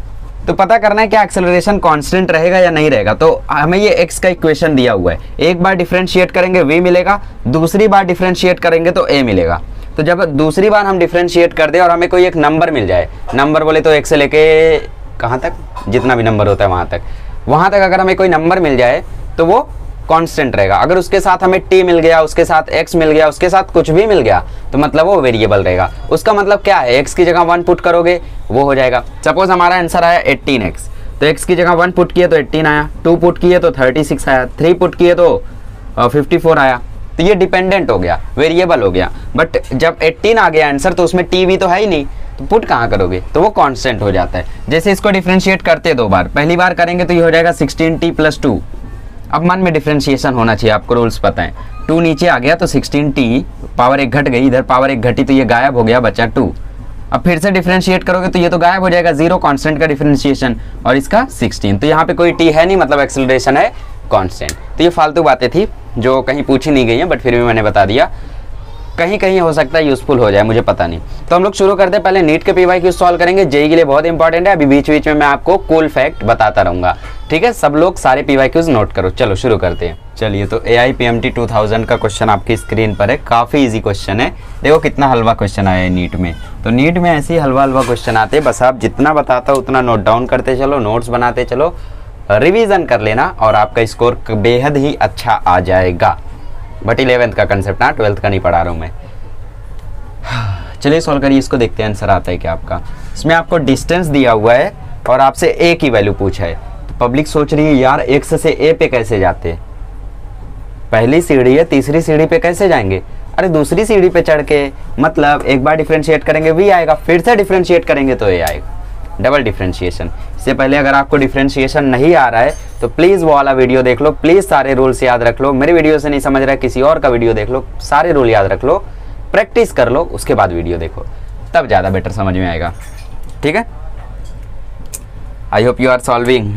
तो पता करना है क्या एक्सेलरेशन कांस्टेंट रहेगा या नहीं रहेगा। तो हमें ये x का इक्वेशन दिया हुआ है, एक बार डिफरेंशिएट करेंगे v मिलेगा, दूसरी बार डिफरेंशिएट करेंगे तो a मिलेगा। तो जब दूसरी बार हम डिफरेंशिएट कर दें और हमें कोई एक नंबर मिल जाए, नंबर बोले तो 1 से लेके कहाँ तक, जितना भी नंबर होता है वहाँ तक अगर हमें कोई नंबर मिल जाए तो वो कांस्टेंट रहेगा। अगर उसके साथ हमें t मिल गया, उसके साथ x मिल गया, उसके साथ कुछ भी मिल गया तो मतलब वो वेरिएबल रहेगा। उसका मतलब क्या है, x की जगह 1 पुट करोगे वो हो जाएगा। सपोज हमारा आंसर आया 18x, तो x की जगह 1 पुट किए तो 18 आया, 2 पुट किए तो 36 आया, 3 पुट किए तो 54 आया। तो ये डिपेंडेंट हो गया, वेरिएबल हो गया। बट जब 18 आ गया आंसर तो उसमें t भी तो है ही नहीं, तो पुट कहाँ करोगे, तो वो कांस्टेंट हो जाता है। जैसे इसको डिफरेंशिएट करते 2 बार, पहली बार करेंगे तो ये हो जाएगा 16t + 2। अब मन में डिफरेंशिएशन होना चाहिए, आपको रूल्स पता है। 2 नीचे आ गया तो 16t, पावर 1 घट गई, इधर पावर 1 घटी तो ये गायब हो गया, बचा 2। अब फिर से डिफरेंशिएट करोगे तो ये तो गायब हो जाएगा, 0 कांस्टेंट का डिफरेंशिएशन और इसका 16। तो यहाँ पे कोई t है नहीं, मतलब एक्सेलरेशन है कांस्टेंट। तो ये फालतू बातें थी जो कहीं पूछी नहीं गई हैं, बट फिर भी मैंने बता दिया, कहीं कहीं हो सकता है यूजफुल हो जाए, मुझे पता नहीं। तो हम लोग शुरू करते हैं, पहले नीट के PYQ सॉल्व करेंगे, जेईई के लिए बहुत इंपॉर्टेंट है। अभी बीच बीच में मैं आपको कूल फैक्ट बताता रहूंगा, ठीक है। सब लोग सारे PYQs नोट करो। चलो शुरू करते हैं। चलिए, तो AIPMT 2000 का क्वेश्चन आपकी स्क्रीन पर है, काफ़ी ईजी क्वेश्चन है। देखो कितना हलवा क्वेश्चन आया है नीट में। तो नीट में ऐसे ही हलवा क्वेश्चन आते हैं, बस आप जितना बताता हो उतना नोट डाउन करते चलो, नोट्स बनाते चलो, रिविजन कर लेना और आपका स्कोर बेहद ही अच्छा आ जाएगा। बट 11th का कंसेप्ट ना, 12th का नहीं पढ़ा रहा हूँ मैं। चलिए सॉल्व करिए, इसको देखते हैं आंसर आता है क्या आपका। इसमें आपको डिस्टेंस दिया हुआ है और आपसे ए की वैल्यू पूछा है। तो पब्लिक सोच रही है यार एक्स से ए पे कैसे जाते, पहली सीढ़ी है, तीसरी सीढ़ी पे कैसे जाएंगे। अरे दूसरी सीढ़ी पे चढ़ के, मतलब एक बार डिफरेंशिएट करेंगे वी आएगा, फिर से डिफरेंशिएट करेंगे तो ए आएगा, डबल डिफरेंशिएशन। इससे पहले अगर आपको डिफरेंशिएशन नहीं आ रहा है तो प्लीज़ वो वाला वीडियो देख लो, प्लीज़ सारे रूल्स याद रख लो। मेरे वीडियो से नहीं समझ रहा है, किसी और का वीडियो देख लो, सारे रूल याद रख लो, प्रैक्टिस कर लो, उसके बाद वीडियो देखो, तब ज़्यादा बेटर समझ में आएगा, ठीक है। I hope you are solving.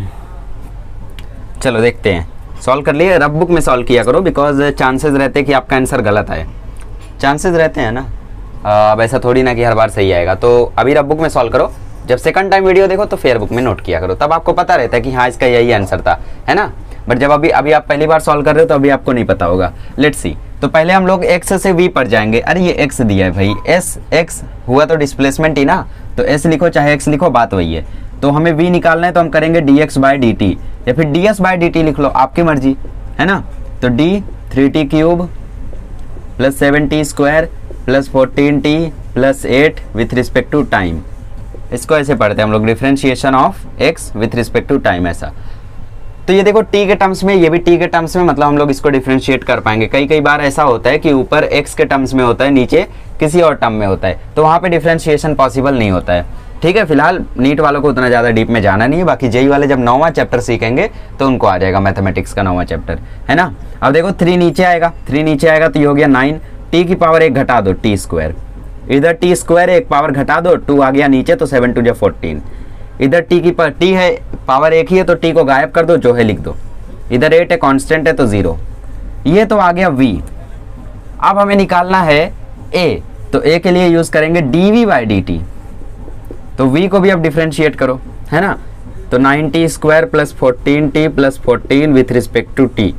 चलो देखते हैं, सॉल्व कर लिए। रफ बुक में सॉल्व किया करो, बिकॉज चांसेस रहते हैं कि आपका आंसर गलत आए, चांसेस रहते हैं ना। अब ऐसा थोड़ी ना कि हर बार सही आएगा। तो अभी रफ बुक में सॉल्व करो, जब सेकंड टाइम वीडियो देखो तो फेयर बुक में नोट किया करो, तब आपको पता रहता है कि हाँ इसका यही आंसर था, है ना। बट जब अभी आप पहली बार सॉल्व कर रहे हो तो अभी आपको नहीं पता होगा। Let's see. तो पहले हम लोग x से v पर जाएंगे। अरे ये x दिया है भाई, s x हुआ तो डिस्प्लेसमेंट ही ना, तो s लिखो चाहे x लिखो, बात वही है। तो हमें v निकालना है तो हम करेंगे dx/dt या फिर ds/dt लिख लो, आपकी मर्जी, है ना। तो d 3t³ + 7t² + 14t + 8 with respect to time. इसको ऐसे पढ़ते हैं हम लोग, differentiation of x with respect to time, ऐसा। तो ये देखो t के टर्म्स में, ये भी t के टर्म्स में, मतलब हम लोग इसको डिफरेंशिएट कर पाएंगे। कई बार ऐसा होता है कि ऊपर x के टर्म्स में होता है, नीचे किसी और टर्म में होता है, तो वहाँ पे डिफरेंशिएशन पॉसिबल नहीं होता है, ठीक है। फिलहाल नीट वालों को उतना ज़्यादा डीप में जाना नहीं है, बाकी जेईई वाले जब 9वां चैप्टर सीखेंगे तो उनको आ जाएगा मैथमेटिक्स का 9वां चैप्टर, है ना। अब देखो 3 नीचे आएगा, 3 नीचे आएगा तो ये हो गया 9, t की पावर 1 घटा दो t², इधर t² एक पावर घटा दो, 2 आ गया नीचे तो 7 × 2 = 14। इधर t की t है, पावर 1 ही है तो t को गायब कर दो, जो है लिख दो। इधर 8 है, कांस्टेंट है तो 0। ये तो आ गया v। अब हमें निकालना है a, तो a के लिए यूज करेंगे dv/dt। तो v को भी अब डिफरेंशिएट करो, है ना। तो 9t² + 14t + 14 with respect to t।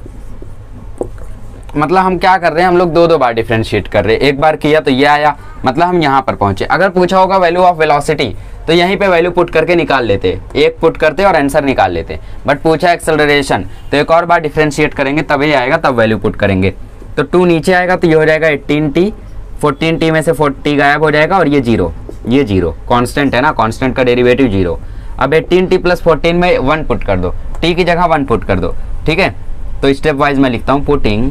मतलब हम क्या कर रहे हैं, हम लोग 2 बार डिफरेंशिएट कर रहे हैं। एक बार किया तो ये आया, मतलब हम यहाँ पर पहुंचे। अगर पूछा होगा वैल्यू ऑफ वेलोसिटी तो यहीं पे वैल्यू पुट करके निकाल लेते, एक पुट करते और आंसर निकाल लेते। बट पूछा एक्सेलरेशन तो एक और बार डिफरेंशिएट करेंगे, तब ये आएगा, तब वैल्यू पुट करेंगे। तो 2 नीचे आएगा तो ये हो जाएगा 18t, 14t में से 40 गायब हो जाएगा और ये 0, ये 0 कांस्टेंट है ना, कांस्टेंट का डेरिवेटिव 0। अब 18t + 14 में 1 पुट कर दो, t की जगह 1 पुट कर दो, ठीक है। तो स्टेप वाइज मैं लिखता हूँ, पुटिंग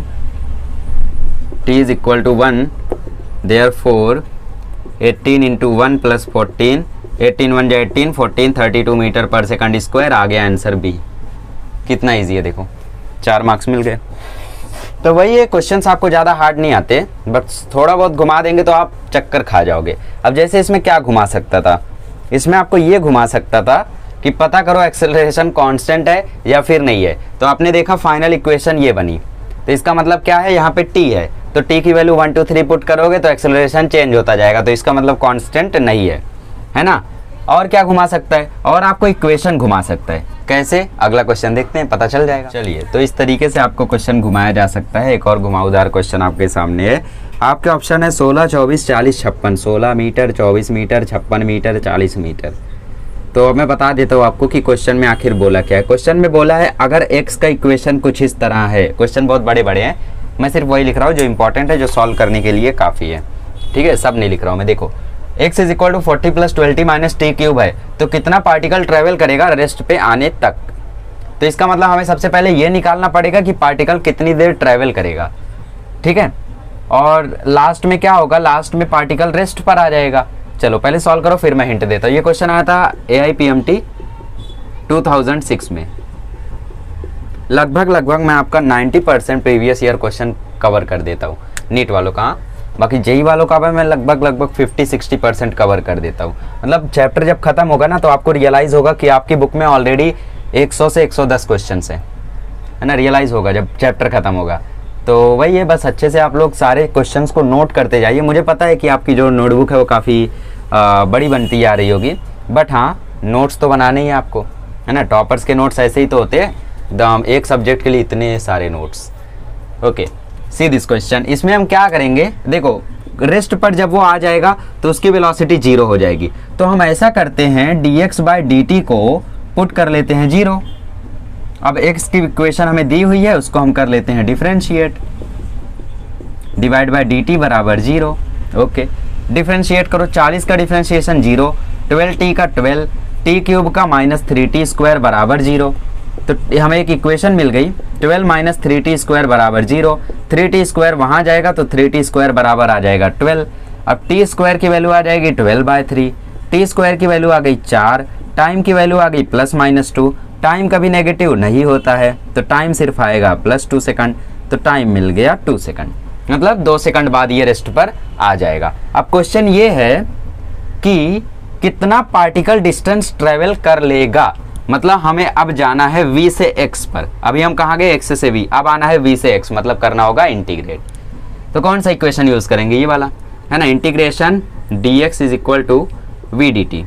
t = 1, therefore 18 × 1 + 14, 18 × 1 = 18, 14 32 मीटर पर सेकंड स्क्वायर। आ गया आंसर बी। कितना इजी है देखो, 4 मार्क्स मिल गए। तो वही है, क्वेश्चंस आपको ज़्यादा हार्ड नहीं आते, बट थोड़ा बहुत घुमा देंगे तो आप चक्कर खा जाओगे। अब जैसे इसमें क्या घुमा सकता था, इसमें आपको ये घुमा सकता था कि पता करो एक्सेलरेशन कांस्टेंट है या फिर नहीं है। तो आपने देखा फाइनल इक्वेशन ये बनी, तो इसका मतलब क्या है, यहाँ पे t है तो t की वैल्यू 1 2 3 पुट करोगे तो एक्सेलरेशन चेंज होता जाएगा, तो इसका मतलब कांस्टेंट नहीं है, है ना। और क्या घुमा सकता है, और आपको इक्वेशन घुमा सकता है। कैसे, अगला क्वेश्चन देखते हैं, पता चल जाएगा। चलिए, तो इस तरीके से आपको क्वेश्चन घुमाया जा सकता है। एक और घुमावदार क्वेश्चन आपके सामने है। आपके ऑप्शन है 16, 24, 40, 56। 16 मीटर, 24 मीटर, 56 मीटर, 40 मीटर। तो मैं बता देता हूँ आपको कि क्वेश्चन में आखिर बोला क्या है। क्वेश्चन में बोला है अगर एक्स का इक्वेशन कुछ इस तरह है। क्वेश्चन बहुत बड़े बड़े हैं, मैं सिर्फ वही लिख रहा हूँ जो इंपॉर्टेंट है, जो सॉल्व करने के लिए काफ़ी है। ठीक है, सब नहीं लिख रहा हूँ मैं। देखो, x is equal to 40 plus 20 minus t cube है, तो कितना पार्टिकल ट्रेवल करेगा रेस्ट पे आने तक। तो इसका मतलब हमें सबसे पहले ये निकालना पड़ेगा कि पार्टिकल कितनी देर ट्रेवल करेगा। ठीक है, और लास्ट में क्या होगा, लास्ट में पार्टिकल रेस्ट पर आ जाएगा। चलो पहले सॉल्व करो, फिर मैं हिंट देता हूँ। ये क्वेश्चन आया था AIPMT 2006 में। लगभग मैं आपका 90% प्रीवियस ईयर क्वेश्चन कवर कर देता हूँ। नीट वालों का, बाकी जेई वालों का मैं लगभग 50-60% कवर कर देता हूँ। मतलब चैप्टर जब खत्म होगा ना, तो आपको रियलाइज़ होगा कि आपकी बुक में ऑलरेडी 100 से 110 क्वेश्चन है ना। रियलाइज़ होगा जब चैप्टर खत्म होगा। तो वही है, बस अच्छे से आप लोग सारे क्वेश्चंस को नोट करते जाइए। मुझे पता है कि आपकी जो नोटबुक है वो काफ़ी बड़ी बनती जा रही होगी, बट हाँ, नोट्स तो बनाने ही आपको, है ना। टॉपर्स के नोट्स ऐसे ही तो होते हैं एकदम, एक सब्जेक्ट के लिए इतने सारे notes. Okay, see this question. इसमें हम क्या करेंगे, देखो रेस्ट पर जब वो आ जाएगा तो उसकी वेलोसिटी 0 हो जाएगी। तो हम ऐसा करते हैं, dx/dt को पुट कर लेते हैं 0। अब x की इक्वेशन हमें दी हुई है, उसको हम कर लेते हैं डिफरेंशिएट। डिवाइड बाय dt बराबर 0। ओके, डिफरेंशिएट करो। 40 का डिफरेंशिएशन 0, 12t का 12, t क्यूब का -3t स्क्वायर बराबर 0। तो हमें एक इक्वेशन मिल गई, 12 माइनस 3t स्क्वायर बराबर 0। 3t स्क्वायर वहाँ जाएगा तो 3t स्क्वायर बराबर आ जाएगा 12। अब t स्क्वायर की वैल्यू आ जाएगी 12/3, t स्क्वायर की वैल्यू आ गई 4, टाइम की वैल्यू आ गई +-2। टाइम कभी नेगेटिव नहीं होता है, तो टाइम सिर्फ आएगा +2 सेकंड। तो टाइम मिल गया 2 सेकंड, मतलब 2 सेकंड बाद ये रेस्ट पर आ जाएगा। अब क्वेश्चन ये है कि कितना पार्टिकल डिस्टेंस ट्रेवल कर लेगा। मतलब हमें अब जाना है v से x पर। अभी हम कहाँ गए, x से v, अब आना है v से x, मतलब करना होगा इंटीग्रेट। तो कौन सा इक्वेशन यूज करेंगे, ये वाला है ना, integration dx is equal to v dt।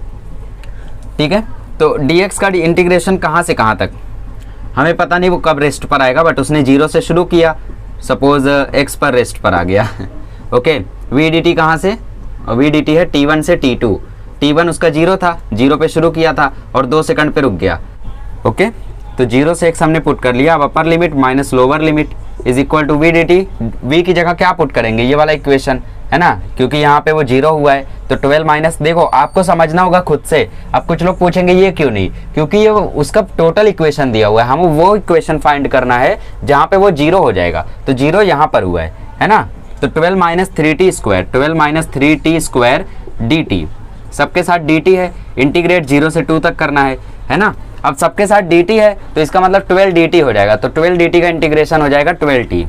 ठीक है, तो dx का इंटीग्रेशन कहाँ से कहाँ तक हमें पता नहीं, वो कब रेस्ट पर आएगा, बट उसने 0 से शुरू किया, सपोज x पर रेस्ट पर आ गया। ओके, v dt कहाँ से, v dt है t1 से t2। t1 उसका 0 था, 0 पे शुरू किया था और 2 सेकंड पे रुक गया। ओके, तो 0 से x हमने पुट कर लिया। अब upper limit minus lower limit is equal to v dt। v की जगह क्या पुट करेंगे, ये वाला इक्वेशन है ना, क्योंकि यहाँ पे वो 0 हुआ है। तो 12 माइनस, देखो आपको समझना होगा खुद से। अब कुछ लोग पूछेंगे ये क्यों नहीं, क्योंकि ये उसका टोटल इक्वेशन दिया हुआ है, हमें वो इक्वेशन फाइंड करना है जहाँ पे वो 0 हो जाएगा। तो 0 यहाँ पर हुआ है ना। तो 12 minus 3t square, 12 minus 3t square dt, सबके साथ dt है, इंटीग्रेट 0 से 2 तक करना है ना। अब सबके साथ dt है तो इसका मतलब 12 dt हो जाएगा। तो 12 dt का इंटीग्रेशन हो जाएगा 12t,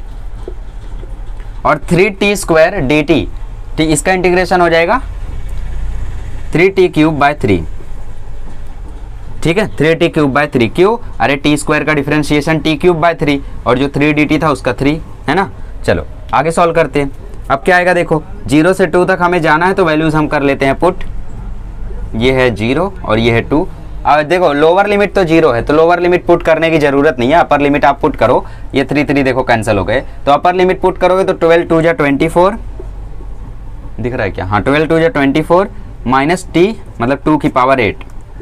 और 3t स्क्वायर dt, इसका इंटीग्रेशन हो जाएगा 3t क्यूब बाय 3। ठीक है, 3t क्यूब बाय 3। क्यों, अरे t स्क्वायर का डिफरेंशिएशन t क्यूब बाय 3, और जो 3 dt था उसका 3 है ना। चलो आगे सॉल्व करते हैं। अब क्या आएगा, देखो 0 से 2 तक हमें जाना है, तो वैल्यूज हम कर लेते हैं पुट। ये है 0 और ये है 2। अब देखो लोअर लिमिट तो 0 है, तो लोअर लिमिट पुट करने की जरूरत नहीं है, अपर लिमिट आप पुट करो। ये 3 देखो कैंसिल हो गए, तो अपर लिमिट पुट करोगे तो 12 2 जा 24 दिख रहा है क्या, हाँ 12 2 जा 24 माइनस t मतलब 2 की पावर 8,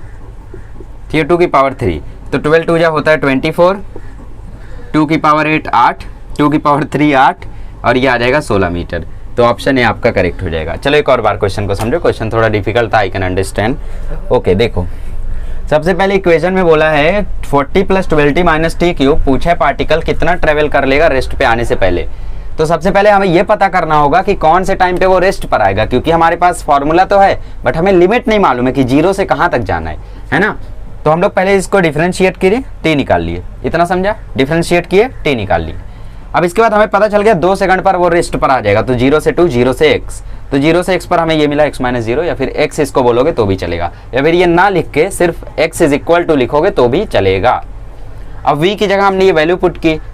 ठीक है 2 की पावर 3। तो 12 2 जा होता है 24, 2 की पावर 8 8, 2 की पावर 3 8, और ये आ जाएगा 16 मीटर। तो ऑप्शन ए आपका करेक्ट हो जाएगा। चलो एक और बार क्वेश्चन को समझो, क्वेश्चन थोड़ा डिफिकल्ट था, आई कैन अंडरस्टैंड। ओके, देखो सबसे पहले इक्वेशन में बोला है 40 plus 12t minus t cube, पूछा है पार्टिकल कितना ट्रेवल कर लेगा रेस्ट पे आने से पहले। तो सबसे पहले हमें यह पता करना होगा कि कौन से टाइम पे वो रेस्ट पर आएगा, क्योंकि हमारे पास फॉर्मूला तो है बट हमें लिमिट नहीं मालूम है कि 0 से कहाँ तक जाना है ना। तो हम लोग पहले इसको डिफरेंशिएट किए, t निकाल लिए, इतना समझा, डिफरेंशिएट किए t निकाल लिए। अब इसके बाद हमें पता चल गया 2 सेकंड पर वो रेस्ट पर आ जाएगा। तो 0 से 2, 0 से x, तो 0 से x पर हमें ये मिला x माइनस 0, या फिर x इसको बोलोगे तो भी चलेगा, या फिर ये ना लिख के सिर्फ x इज इक्वल टू लिखोगे तो भी चलेगा। अब v की जगह हमने ये वैल्यू पुट की,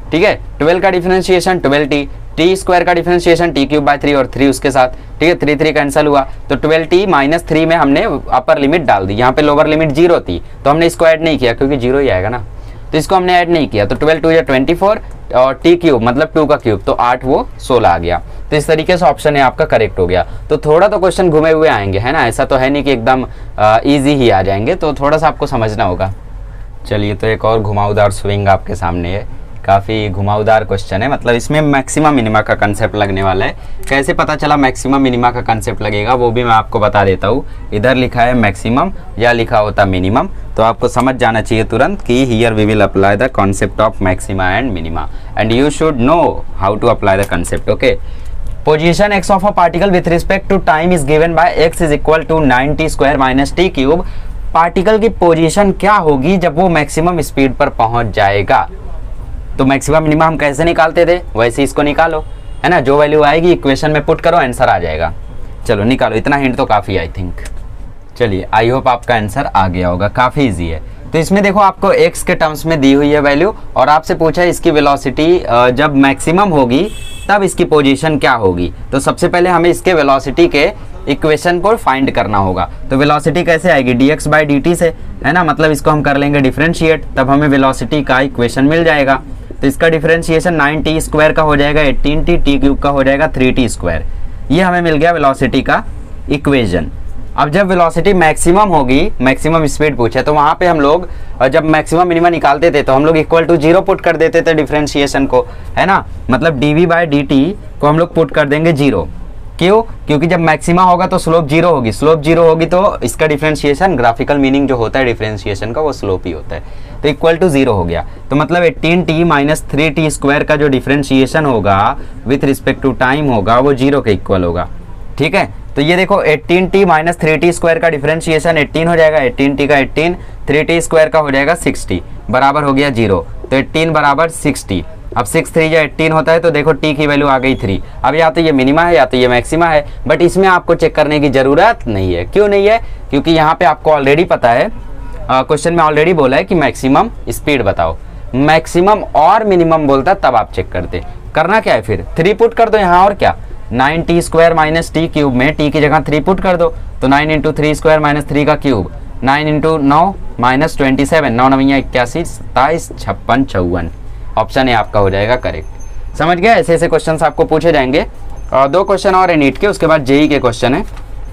ठीक है। 12 का डिफरेंशिएशन 12t, टी स्क्वायर का डिफरेंशिएशन टी क्यूब बाय 3 और 3 उसके साथ, ठीक है। 3 3 कैंसिल हुआ तो 12t माइनस 3 में हमने अपर लिमिट डाल दी। यहाँ पे लोअर लिमिट 0 थी तो हमने इसको ऐड नहीं किया क्योंकि 0 ही आएगा ना, तो इसको हमने ऐड नहीं किया। तो 12 2 या 24 और टी क्यूब मतलब 2 का क्यूब तो 8 वो 16 आ गया। तो इस तरीके से ऑप्शन है आपका करेक्ट हो गया। तो थोड़ा तो क्वेश्चन घुमे हुए आएंगे, है ना, ऐसा तो है नहीं कि एकदम ईजी ही आ जाएंगे, तो थोड़ा सा आपको समझना होगा। चलिए, तो एक और घुमावदार स्विंग आपके सामने है, काफ़ी घुमावदार क्वेश्चन है, मतलब इसमें मैक्सिमम मिनिमा का कंसेप्ट लगने वाला है। कैसे पता चला मैक्सिमम मिनिमा का कंसेप्ट लगेगा वो भी मैं आपको बता देता हूँ। इधर लिखा है मैक्सिमम या लिखा होता मिनिमम, तो आपको समझ जाना चाहिए तुरंत कि here we will apply the concept of maxima and minima and you should know how to apply the concept. Okay, position x of a particle with respect to time is given by x is equal to 9t square minus t cube. Particle की position क्या होगी जब वो maximum speed पर पहुंच जाएगा। तो maximum minimum हम कैसे निकालते थे वैसे इसको निकालो, है ना, जो वैल्यू आएगी इक्वेशन में पुट करो, आंसर आ जाएगा। चलो निकालो, इतना हिंट तो काफ़ी आई थिंक। चलिए, आई होप आपका आंसर आ गया होगा, काफ़ी इजी है। तो इसमें देखो आपको x के टर्म्स में दी हुई है वैल्यू और आपसे पूछा है इसकी वेलोसिटी जब मैक्सिमम होगी तब इसकी पोजीशन क्या होगी। तो सबसे पहले हमें इसके वेलोसिटी के इक्वेशन को फाइंड करना होगा। तो वेलोसिटी कैसे आएगी, dx बाई dt से, है ना, मतलब इसको हम कर लेंगे डिफरेंशिएट, तब हमें वेलोसिटी का इक्वेशन मिल जाएगा। तो इसका डिफरेंशिएशन 9t स्क्वायर का हो जाएगा 18t, टी क्यूब का हो जाएगा 3t स्क्वायर। ये हमें मिल गया वेलोसिटी का इक्वेशन। अब जब वेलोसिटी मैक्सिमम होगी, मैक्सिमम स्पीड पूछे, तो वहाँ पे हम लोग जब मैक्सिमम मिनिमम निकालते थे तो हम लोग इक्वल टू 0 पुट कर देते थे डिफरेंशिएशन को, है ना, मतलब dv बाई dt को हम लोग पुट कर देंगे 0। क्यों, क्योंकि जब मैक्सिमा होगा तो स्लोप 0 होगी, स्लोप 0 होगी तो इसका डिफरेंशिएशन, ग्राफिकल मीनिंग जो होता है डिफरेंशिएशन का वो स्लोप ही होता है, तो इक्वल टू 0 हो गया। तो मतलब 18t माइनस 3t स्क्वायर का जो डिफरेंशिएशन होगा विथ रिस्पेक्ट टू टाइम होगा वो 0 के इक्वल होगा, ठीक है। तो ये देखो 18t माइनस 3t स्क्वायर का डिफरेंशिएशन 18 हो जाएगा, 18t का 18, 3t स्क्वायर का हो जाएगा 60, बराबर हो गया 0। तो 18 बराबर 60। अब 6 3 या 18 होता है तो देखो t की वैल्यू आ गई 3। अब या तो ये मिनिमा है या तो ये मैक्सिमा है, बट इसमें आपको चेक करने की ज़रूरत नहीं है। क्यों नहीं है, क्योंकि यहाँ पे आपको ऑलरेडी पता है, क्वेश्चन में ऑलरेडी बोला है कि मैक्सिमम स्पीड बताओ। मैक्सिमम और मिनिमम बोलता तब आप चेक करते। करना क्या है फिर, 3 पुट कर दो यहाँ, और क्या, 9t square minus t cube में t की जगह 3 पुट कर दो, तो 9 इंटू 3 स्क्वायर माइनस 3 का cube, 9 into 9 minus 27, 9 9 81, 27 56 54। Option A आपका हो जाएगा करेक्ट। समझ गया, ऐसे ऐसे क्वेश्चंस आपको पूछे जाएंगे। 2 क्वेश्चन और है नीट के, उसके बाद जेई के क्वेश्चन है।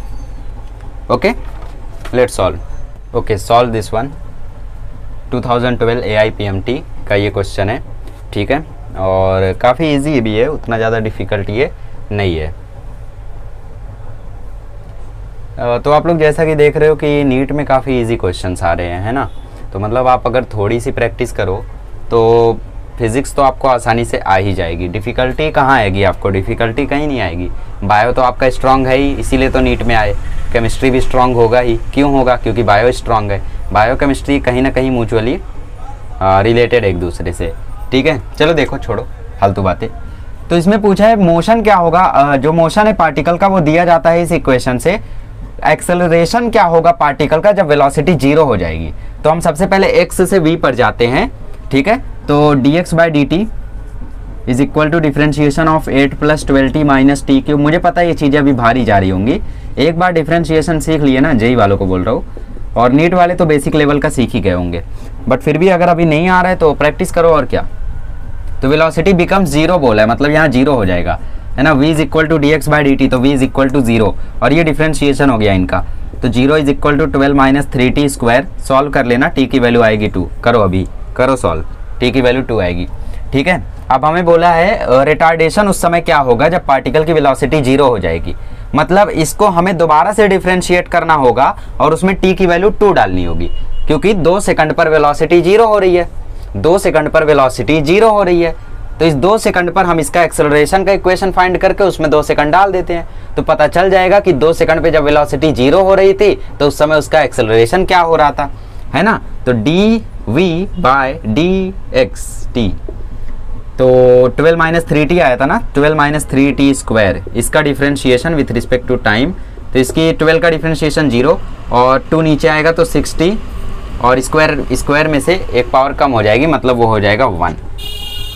Okay, let's solve. Okay, solve this one. 2012 AIPMT का ये क्वेश्चन है, ठीक है, और काफ़ी इजी भी है, उतना ज़्यादा डिफ़िकल्टी है नहीं है। तो आप लोग जैसा कि देख रहे हो कि नीट में काफ़ी इजी क्वेश्चंस आ रहे हैं, है ना, तो मतलब आप अगर थोड़ी सी प्रैक्टिस करो तो फिज़िक्स तो आपको आसानी से आ ही जाएगी। डिफ़िकल्टी कहाँ आएगी आपको, डिफ़िकल्टी कहीं नहीं आएगी। बायो तो आपका स्ट्रांग है ही, इसीलिए तो नीट में आए। केमिस्ट्री भी स्ट्रांग होगा ही, क्यों होगा, क्योंकि बायो स्ट्रांग है। बायो केमिस्ट्री कहीं ना कहीं म्यूचुअली रिलेटेड एक दूसरे से, ठीक है। चलो देखो, छोड़ो फालतू बातें। तो इसमें पूछा है मोशन क्या होगा, जो मोशन है पार्टिकल का वो दिया जाता है इस इक्वेशन से। एक्सेलरेशन क्या होगा पार्टिकल का जब वेलोसिटी 0 हो जाएगी। तो हम सबसे पहले x से v पर जाते हैं, ठीक है। तो dx by dt is equal to differentiation of 8 plus 12t minus t cube. मुझे पता है ये चीज़ें अभी भारी जा रही होंगी, एक बार डिफरेंशिएशन सीख लिए ना, जेई वालों को बोल रहा हूँ, और नीट वाले तो बेसिक लेवल का सीख ही गए होंगे, बट फिर भी अगर अभी नहीं आ रहा है तो प्रैक्टिस करो और क्या। तो वेलोसिटी बिकम्स 0 बोला है, मतलब यहाँ 0 हो जाएगा, है ना। v is equal to dx by dt, तो v इज इक्वल टू 0, और ये डिफरेंशिएशन हो गया इनका। तो 0 is equal to 12 minus 3t square. Solve कर लेना, t की वैल्यू आएगी 2। करो अभी, करो सॉल्व, t की वैल्यू 2 आएगी, ठीक है। अब हमें बोला है रिटार्डेशन उस समय क्या होगा जब पार्टिकल की वेलोसिटी 0 हो जाएगी। मतलब इसको हमें दोबारा से डिफरेंशिएट करना होगा और उसमें t की वैल्यू 2 डालनी होगी, क्योंकि 2 सेकंड पर वेलोसिटी 0 हो रही है, 2 सेकंड पर वेलोसिटी 0 हो रही है। तो इस 2 सेकंड पर हम इसका एक्सेलरेशन का इक्वेशन फाइंड करके उसमें 2 सेकंड डाल देते हैं, तो पता चल जाएगा कि 2 सेकंड पे जब वेलोसिटी 0 हो रही थी तो उस समय उसका एक्सेलरेशन क्या हो रहा था, है ना। तो dv बाय dxt, तो 12 माइनस 3t आया था ना, 12 माइनस 3t स्क्वायर, इसका differentiation with respect to time. तो इसकी 12 का डिफरेंशिएशन 0 और 2 नीचे आएगा तो 60, और स्क्वायर में से एक पावर कम हो जाएगी, मतलब वो हो जाएगा 1।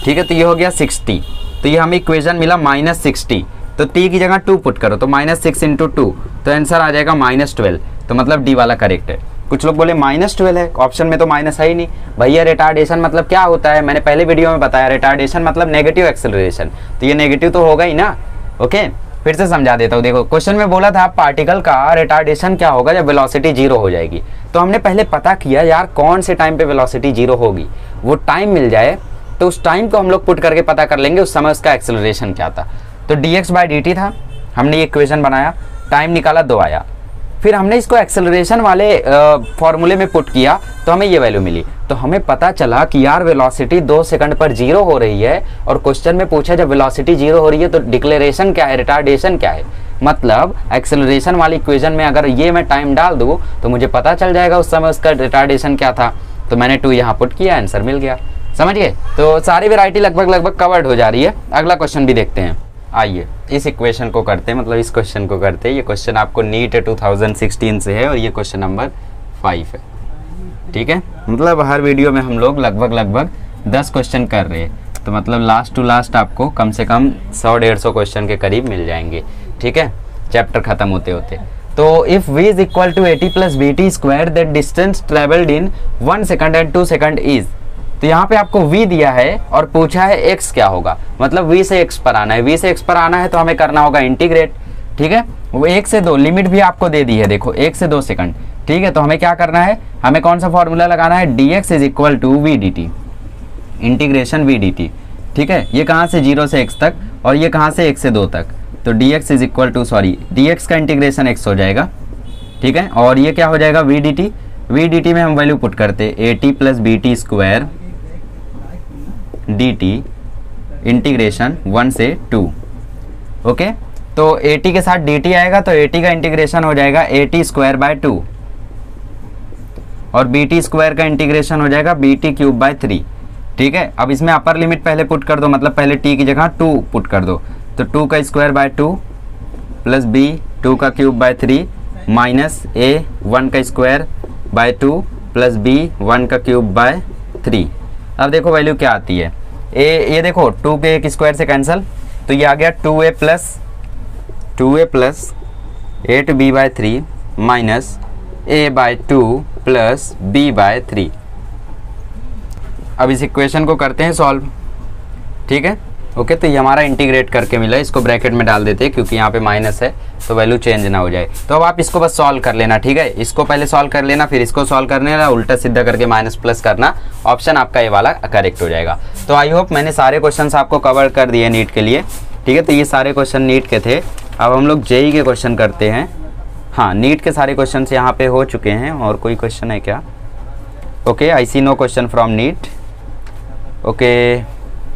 ठीक है, तो ये हो गया 60, तो ये हमें इक्वेशन मिला -60, तो t की जगह 2 पुट करो तो -6 × 2, तो आंसर आ जाएगा -12, तो मतलब डी वाला करेक्ट है। कुछ लोग बोले -12 है, ऑप्शन में तो माइनस है ही नहीं। भैया रिटार्डेशन मतलब क्या होता है, मैंने पहले वीडियो में बताया, रिटार्डेशन मतलब नेगेटिव एक्सेलरेशन, तो ये नेगेटिव तो होगा ही ना। ओके, फिर से समझा देता हूँ। देखो क्वेश्चन में बोला था पार्टिकल का रिटार्डेशन क्या होगा जब वेलोसिटी 0 हो जाएगी, तो हमने पहले पता किया यार कौन से टाइम पे वेलोसिटी 0 होगी, वो टाइम मिल जाए तो उस टाइम को हम लोग पुट करके पता कर लेंगे उस समय उसका एक्सेलरेशन क्या था। तो dx/dt था, हमने ये इक्वेशन बनाया, टाइम निकाला 2 आया, फिर हमने इसको एक्सेलरेशन वाले फॉर्मूले में पुट किया तो हमें ये वैल्यू मिली। तो हमें पता चला कि यार वेलोसिटी 2 सेकंड पर 0 हो रही है, और क्वेश्चन में पूछा जब वेलोसिटी 0 हो रही है तो डिक्लेरेशन क्या है, रिटार्डेशन क्या है, मतलब एक्सेलरेशन वाली इक्वेशन में अगर ये मैं टाइम डाल दूँ तो मुझे पता चल जाएगा उस समय उसका रिटार्डेशन क्या था। तो मैंने 2 यहाँ पुट किया, आंसर मिल गया। समझ गए? तो सारी वेराइटी लगभग कवर्ड हो जा रही है। अगला क्वेश्चन भी देखते हैं। आइए इस इक्वेशन को करते हैं, मतलब इस क्वेश्चन को करते हैं। ये क्वेश्चन आपको नीट 2016 से है और ये क्वेश्चन नंबर 5 है। ठीक है, मतलब हर वीडियो में हम लोग लगभग 10 क्वेश्चन कर रहे हैं, तो मतलब लास्ट टू लास्ट आपको कम से कम 100-150 क्वेश्चन के करीब मिल जाएंगे। ठीक है, चैप्टर खत्म होते होते। तो if v is equal to 80 + bt square that distance travelled in 1 second and 2 second is, तो यहाँ पे आपको v दिया है और पूछा है x क्या होगा, मतलब v से x पर आना है। v से x पर आना है तो हमें करना होगा इंटीग्रेट। ठीक है, वो 1 से 2 लिमिट भी आपको दे दी है, देखो 1 से 2 सेकंड। ठीक है, तो हमें क्या करना है, हमें कौन सा फॉर्मूला लगाना है, dx is equal to v dt, integration v dt। ठीक है, ये कहाँ से 0 से x तक और ये कहाँ से 1 से 2 तक, तो dx is equal to dx का इंटीग्रेशन x हो जाएगा। ठीक है, और ये क्या हो जाएगा v dt में हम वैल्यू पुट करते 80 + bt स्क्वायर dt इंटीग्रेशन 1 से 2। ओके, तो 80 के साथ dt आएगा तो 80 का इंटीग्रेशन हो जाएगा 80² 2 और bt स्क्वायर का इंटीग्रेशन हो जाएगा bt³ 3। ठीक है, अब इसमें अपर लिमिट पहले पुट कर दो, मतलब पहले t की जगह 2 पुट कर दो, तो 2² 2 plus b 2³ 3 minus a 1² 2 plus b 1³ 3। अब देखो वैल्यू क्या आती है, ये देखो 2 पे 1 स्क्वायर से कैंसिल, तो ये आ गया 2a plus 8b/3 minus a/2 plus b/3। अब इस इक्वेशन को करते हैं सॉल्व। ठीक है, ओके, तो ये हमारा इंटीग्रेट करके मिला, इसको ब्रैकेट में डाल देते हैं क्योंकि यहाँ पे माइनस है तो वैल्यू चेंज ना हो जाए। तो अब आप इसको बस सॉल्व कर लेना। ठीक है, इसको पहले सॉल्व कर लेना, फिर इसको सॉल्व करने ना, उल्टा सीधा करके माइनस प्लस करना, ऑप्शन आपका ये वाला करेक्ट हो जाएगा। तो आई होप मैंने सारे क्वेश्चंस आपको कवर कर दिए नीट के लिए। ठीक है, तो ये सारे क्वेश्चन नीट के थे। अब हम लोग जेई के क्वेश्चन करते हैं। हाँ, नीट के सारे क्वेश्चन यहाँ पे हो चुके हैं, और कोई क्वेश्चन है क्या? Okay, I see no question from NEET. Okay,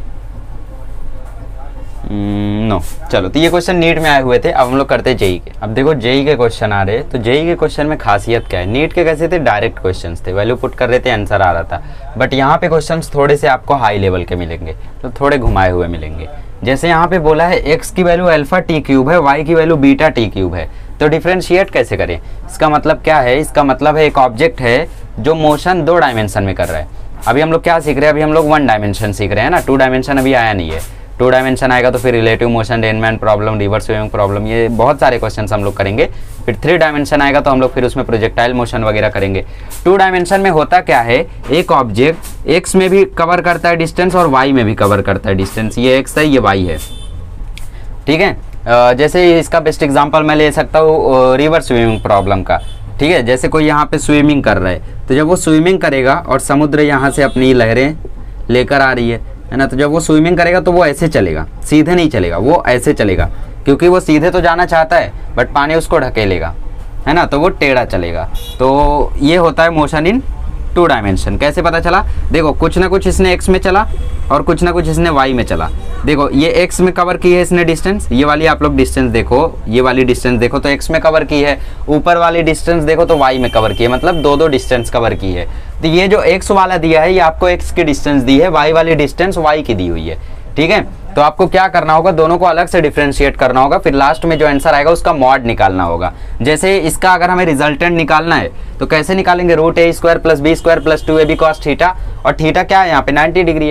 no, चलो, तो ये क्वेश्चन नीट में आए हुए थे। अब हम लोग करते हैं जेई के। अब देखो जेई के क्वेश्चन आ रहे, तो जेई के क्वेश्चन में खासियत क्या है, नीट के कैसे थे, डायरेक्ट क्वेश्चंस थे, वैल्यू पुट कर रहे थे, आंसर आ रहा था। बट यहाँ पे क्वेश्चंस थोड़े से आपको हाई लेवल के मिलेंगे, तो थोड़े घुमाए हुए मिलेंगे। जैसे यहाँ पे बोला है x की वैल्यू α/t³ है, y की वैल्यू βt³ है, तो डिफ्रेंशिएट कैसे करें? इसका मतलब क्या है, इसका मतलब है एक ऑब्जेक्ट है जो मोशन 2 डायमेंशन में कर रहा है। अभी हम लोग क्या सीख रहे हैं, अभी हम लोग 1 डायमेंशन सीख रहे हैं ना, 2 डायमेंशन अभी आया नहीं है। 2 डायमेंशन आएगा तो फिर relative motion, rain man problem, rivers swimming problem, ये बहुत सारे क्वेश्चन हम लोग करेंगे। फिर 3 डायमेंशन आएगा तो हम लोग फिर उसमें प्रोजेक्टाइल मोशन वगैरह करेंगे। 2 डायमेंशन में होता क्या है, एक ऑब्जेक्ट एक्स में भी कवर करता है डिस्टेंस और वाई में भी कवर करता है डिस्टेंस। ये एक्स है, ये वाई है। ठीक है, जैसे इसका बेस्ट एग्जाम्पल मैं ले सकता हूँ रिवर्स स्विमिंग प्रॉब्लम का। ठीक है, जैसे कोई यहाँ पे स्विमिंग कर रहा है, तो जब वो स्विमिंग करेगा और समुद्र यहाँ से अपनी लहरें लेकर आ रही है ना, तो जब वो स्विमिंग करेगा तो वो ऐसे चलेगा, सीधे नहीं चलेगा, वो ऐसे चलेगा, क्योंकि वो सीधे तो जाना चाहता है बट पानी उसको ढकेलेगा, है ना, तो वो टेढ़ा चलेगा। तो ये होता है मोशन इन 2 डायमेंशन। कैसे पता चला, देखो कुछ ना कुछ इसने x में चला और कुछ ना कुछ इसने y में चला। देखो ये x में कवर की है इसने डिस्टेंस, ये वाली आप लोग डिस्टेंस देखो, ये वाली डिस्टेंस देखो तो x में कवर की है, ऊपर वाली डिस्टेंस देखो तो y में कवर की है, मतलब 2-2 डिस्टेंस कवर की है। तो ये जो x वाला दिया है ये आपको x की डिस्टेंस दी है, y वाली डिस्टेंस y की दी हुई है। ठीक है, तो आपको क्या करना होगा, दोनों को अलग से डिफरेंशिएट करना होगा, फिर लास्ट में जो आंसर आएगा उसका मॉड निकालना होगा। जैसे इसका अगर हमें रिजल्टेंट निकालना है तो कैसे निकालेंगे, √a² + b² + 2ab cos theta, और थीटा क्या है यहाँ पे 90 डिग्री है।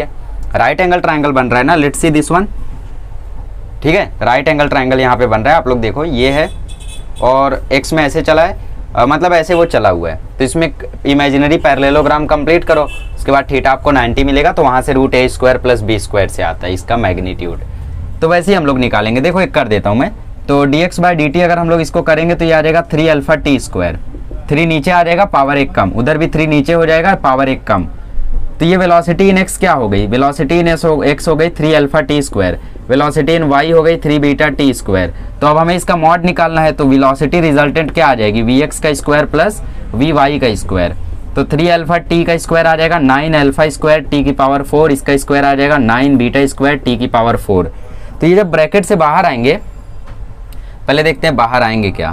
राइट एंगल ट्राइंगल बन रहा है ना, लेट्स सी दिस वन। ठीक है, राइट एंगल ट्राइंगल यहाँ पे बन रहा है, आप लोग देखो ये है और एक्स में ऐसे चला है, मतलब ऐसे वो चला हुआ है, तो इसमें इमेजिनरी पैरेललोग्राम कंप्लीट करो, उसके बाद थीटा आपको 90 मिलेगा, तो वहाँ से root A square plus B square से आता है इसका मैग्नीट्यूड। तो वैसे ही हम लोग निकालेंगे, देखो एक कर देता हूँ मैं, तो dx बाई dt अगर हम लोग इसको करेंगे तो ये आ जाएगा 3 अल्फा टी स्क्वायर, 3 नीचे आ जाएगा पावर 1 कम, उधर भी 3 नीचे हो जाएगा पावर 1 कम, तो ये वेलोसिटी इन x क्या हो गई, वेलोसिटी इन x हो गई 3 alpha t square, velocity in y हो गई 3 बीटा टी स्क्वायर। तो अब हमें इसका मॉड निकालना है, तो वेलोसिटी रिजल्टेंट क्या आ जाएगी, vx का स्क्वायर प्लस vy का स्क्वायर, तो 3 अल्फा टी का स्क्वायर आ जाएगा 9 अल्फा स्क्वायर टी की पावर 4, इसका स्क्वायर आ जाएगा 9 बीटा स्क्वायर टी की पावर 4। तो ये जब ब्रैकेट से बाहर आएंगे, पहले देखते हैं बाहर आएंगे क्या।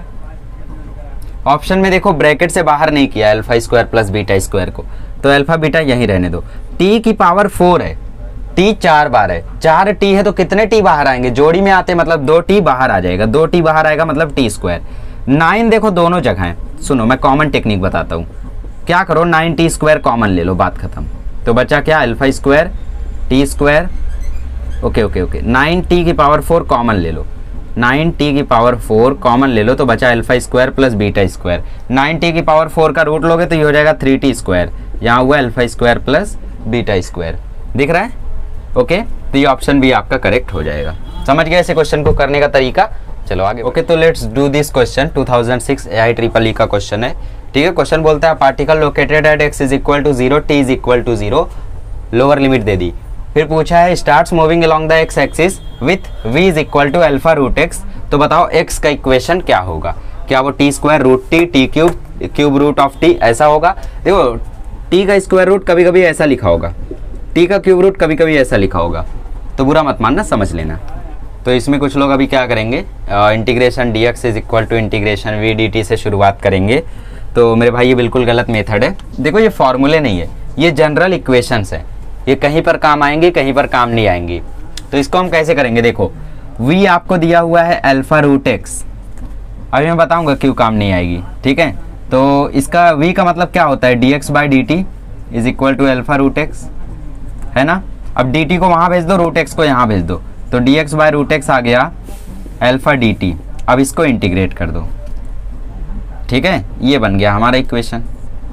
ऑप्शन में देखो ब्रैकेट से बाहर नहीं किया alpha square plus beta square को, तो अल्फा बीटा यहीं रहने दो। टी की पावर 4 है, टी 4 बार है, 4 टी है तो कितने टी बाहर आएंगे, जोड़ी में आते मतलब 2 टी बाहर आ जाएगा, 2 टी बाहर आएगा मतलब टी स्क्वायर। 9 देखो दोनों जगह है, सुनो मैं कॉमन टेक्निक बताता हूँ, क्या करो 9 टी स्क्वायर कॉमन ले लो, बात खत्म। तो बचा क्या, alpha square t square, okay okay okay, 9 t की पावर 4 कॉमन ले लो, 9 टी की पावर 4 कॉमन ले लो, तो बचा alpha square plus beta square. 9 t की पावर 4 का रूट लोगे तो ये हो जाएगा 3 टी स्क्वायर, यहाँ हुआ alpha square plus beta square, दिख रहा है। ओके, तो ये ऑप्शन भी आपका करेक्ट हो जाएगा। समझ गए ऐसे क्वेश्चन को करने का तरीका। चलो आगे। ओके, तो let's do this question, 2006 AIEEE का क्वेश्चन है। ठीक है, क्वेश्चन बोलता है particle located at x is equal to 0, t is equal to 0, lower limit दे दी। फिर पूछा है starts moving along the x axis with v is equal to alpha root x, तो बताओ x का इक्वेशन क्या होगा, क्या वो t square root t cube root of t ऐसा होगा। देखो t का स्क्वायर रूट कभी कभी ऐसा लिखा होगा, t का क्यूब रूट कभी कभी ऐसा लिखा होगा, तो बुरा मत मानना, समझ लेना। तो इसमें कुछ लोग अभी क्या करेंगे, integration dx is equal to integration v dt से शुरुआत करेंगे। तो मेरे भाई ये बिल्कुल गलत मेथड है। देखो ये फॉर्मूले नहीं है, ये जनरल इक्वेशंस है, ये कहीं पर काम आएंगी कहीं पर काम नहीं आएंगी। तो इसको हम कैसे करेंगे, देखो v आपको दिया हुआ है अल्फा रूट एक्स, अभी मैं बताऊंगा क्यों काम नहीं आएगी। ठीक है, तो इसका v का मतलब क्या होता है, dx by d t is equal to alpha root x, है ना। अब dt को वहाँ भेज दो, रूट एक्स को यहाँ भेज दो, तो dx बाई रूट एक्स आ गया अल्फा dt। अब इसको इंटीग्रेट कर दो, ठीक है, ये बन गया हमारा इक्वेशन।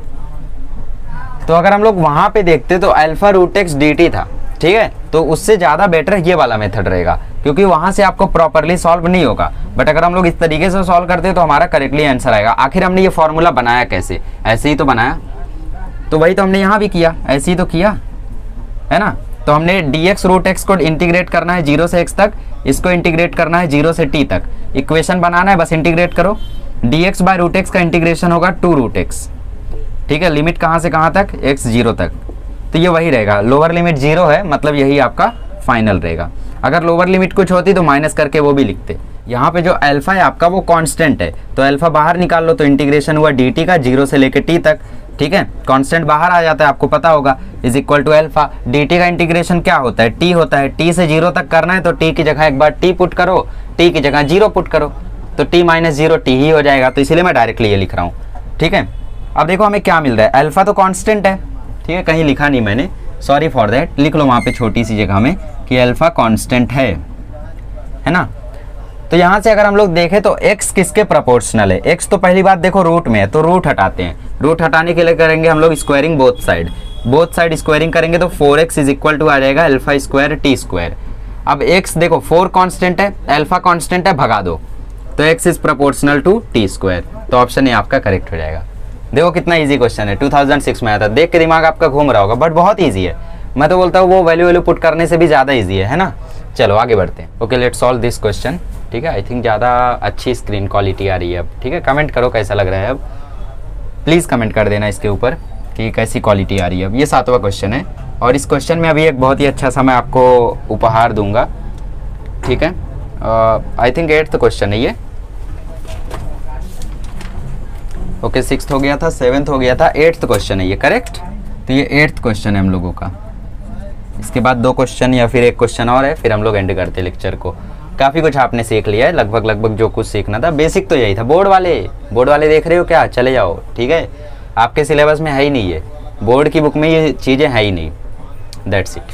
तो अगर हम लोग वहां पे देखते तो अल्फा रूट एक्स dt था, ठीक है, तो उससे ज़्यादा बेटर ये वाला मेथड रहेगा, क्योंकि वहां से आपको प्रॉपरली सॉल्व नहीं होगा। बट अगर हम लोग इस तरीके से सॉल्व करते तो हमारा करेक्टली आंसर आएगा। आखिर हमने ये फॉर्मूला बनाया कैसे, ऐसे ही तो बनाया, तो वही तो हमने यहाँ भी किया, ऐसे ही तो किया, है ना। तो हमने dx रूट एक्स को इंटीग्रेट करना है 0 से x तक, इसको इंटीग्रेट करना है 0 से t तक, इक्वेशन बनाना है, बस इंटीग्रेट करो। dx बाय रूट एक्स का इंटीग्रेशन होगा 2 रूट एक्स, ठीक है, लिमिट कहाँ से कहाँ तक, x 0 तक, तो ये वही रहेगा। लोअर लिमिट 0 है, मतलब यही आपका फाइनल रहेगा। अगर लोअर लिमिट कुछ होती तो माइनस करके वो भी लिखते। यहाँ पे जो अल्फा है आपका वो कांस्टेंट है, तो अल्फा बाहर निकाल लो, तो इंटीग्रेशन हुआ dt का 0 से लेके t तक, ठीक है, कांस्टेंट बाहर आ जाता है, आपको पता होगा, is equal to alpha. dt का इंटीग्रेशन क्या होता है, t होता है, t से 0 तक करना है तो t की जगह एक बार t पुट करो, t की जगह 0 पुट करो, तो t माइनस 0 t ही हो जाएगा। तो इसीलिए मैं डायरेक्टली ये लिख रहा हूँ, ठीक है। अब देखो हमें क्या मिल रहा है, अल्फा तो कांस्टेंट है, ठीक है, कहीं लिखा नहीं मैंने, सॉरी फॉर दैट, लिख लो वहाँ पे छोटी सी जगह में कि अल्फा कांस्टेंट है ना। तो यहाँ से अगर हम लोग देखें तो x किसके प्रोपोर्शनल है, x तो पहली बात देखो रूट में है, तो रूट हटाते हैं, रूट हटाने के लिए करेंगे हम लोग स्क्वायरिंग बोथ साइड स्क्वायरिंग करेंगे, तो 4x इज इक्वल टू आ जाएगा अल्फा स्क्वायर टी स्क्वायर। अब x देखो 4 कांस्टेंट है, अल्फा कांस्टेंट है, भगा दो, तो x is proportional to t square, तो ऑप्शन ए आपका करेक्ट हो जाएगा। देखो कितना इजी क्वेश्चन है, 2006 में आया था, देख के दिमाग आपका घूम रहा होगा, बट बहुत इजी है। मैं तो बोलता हूँ वो वैल्यू पुट करने से भी ज़्यादा इजी है ना। चलो आगे बढ़ते हैं। Okay, let's solve this question, ठीक है। आई थिंक ज़्यादा अच्छी स्क्रीन क्वालिटी आ रही है अब, ठीक है। कमेंट करो कैसा लग रहा है अब, प्लीज़ कमेंट कर देना इसके ऊपर कि कैसी क्वालिटी आ रही है अब। ये 7वां क्वेश्चन है, और इस क्वेश्चन में अभी एक बहुत ही अच्छा सा मैं आपको उपहार दूंगा, ठीक है। आई थिंक 8th क्वेश्चन है ये। ओके, 6th हो गया था, 7th हो गया था, 8th क्वेश्चन है ये, करेक्ट। तो ये 8th क्वेश्चन है हम लोगों का। इसके बाद 2 क्वेश्चन या फिर 1 क्वेश्चन और है, फिर हम लोग एंड करते लेक्चर को। काफ़ी कुछ आपने सीख लिया है, लगभग जो कुछ सीखना था, बेसिक तो यही था। बोर्ड वाले देख रहे हो क्या, चले जाओ, ठीक है। आपके सिलेबस में है ही नहीं है, बोर्ड की बुक में ये चीज़ें है ही नहीं, दैट्स इट।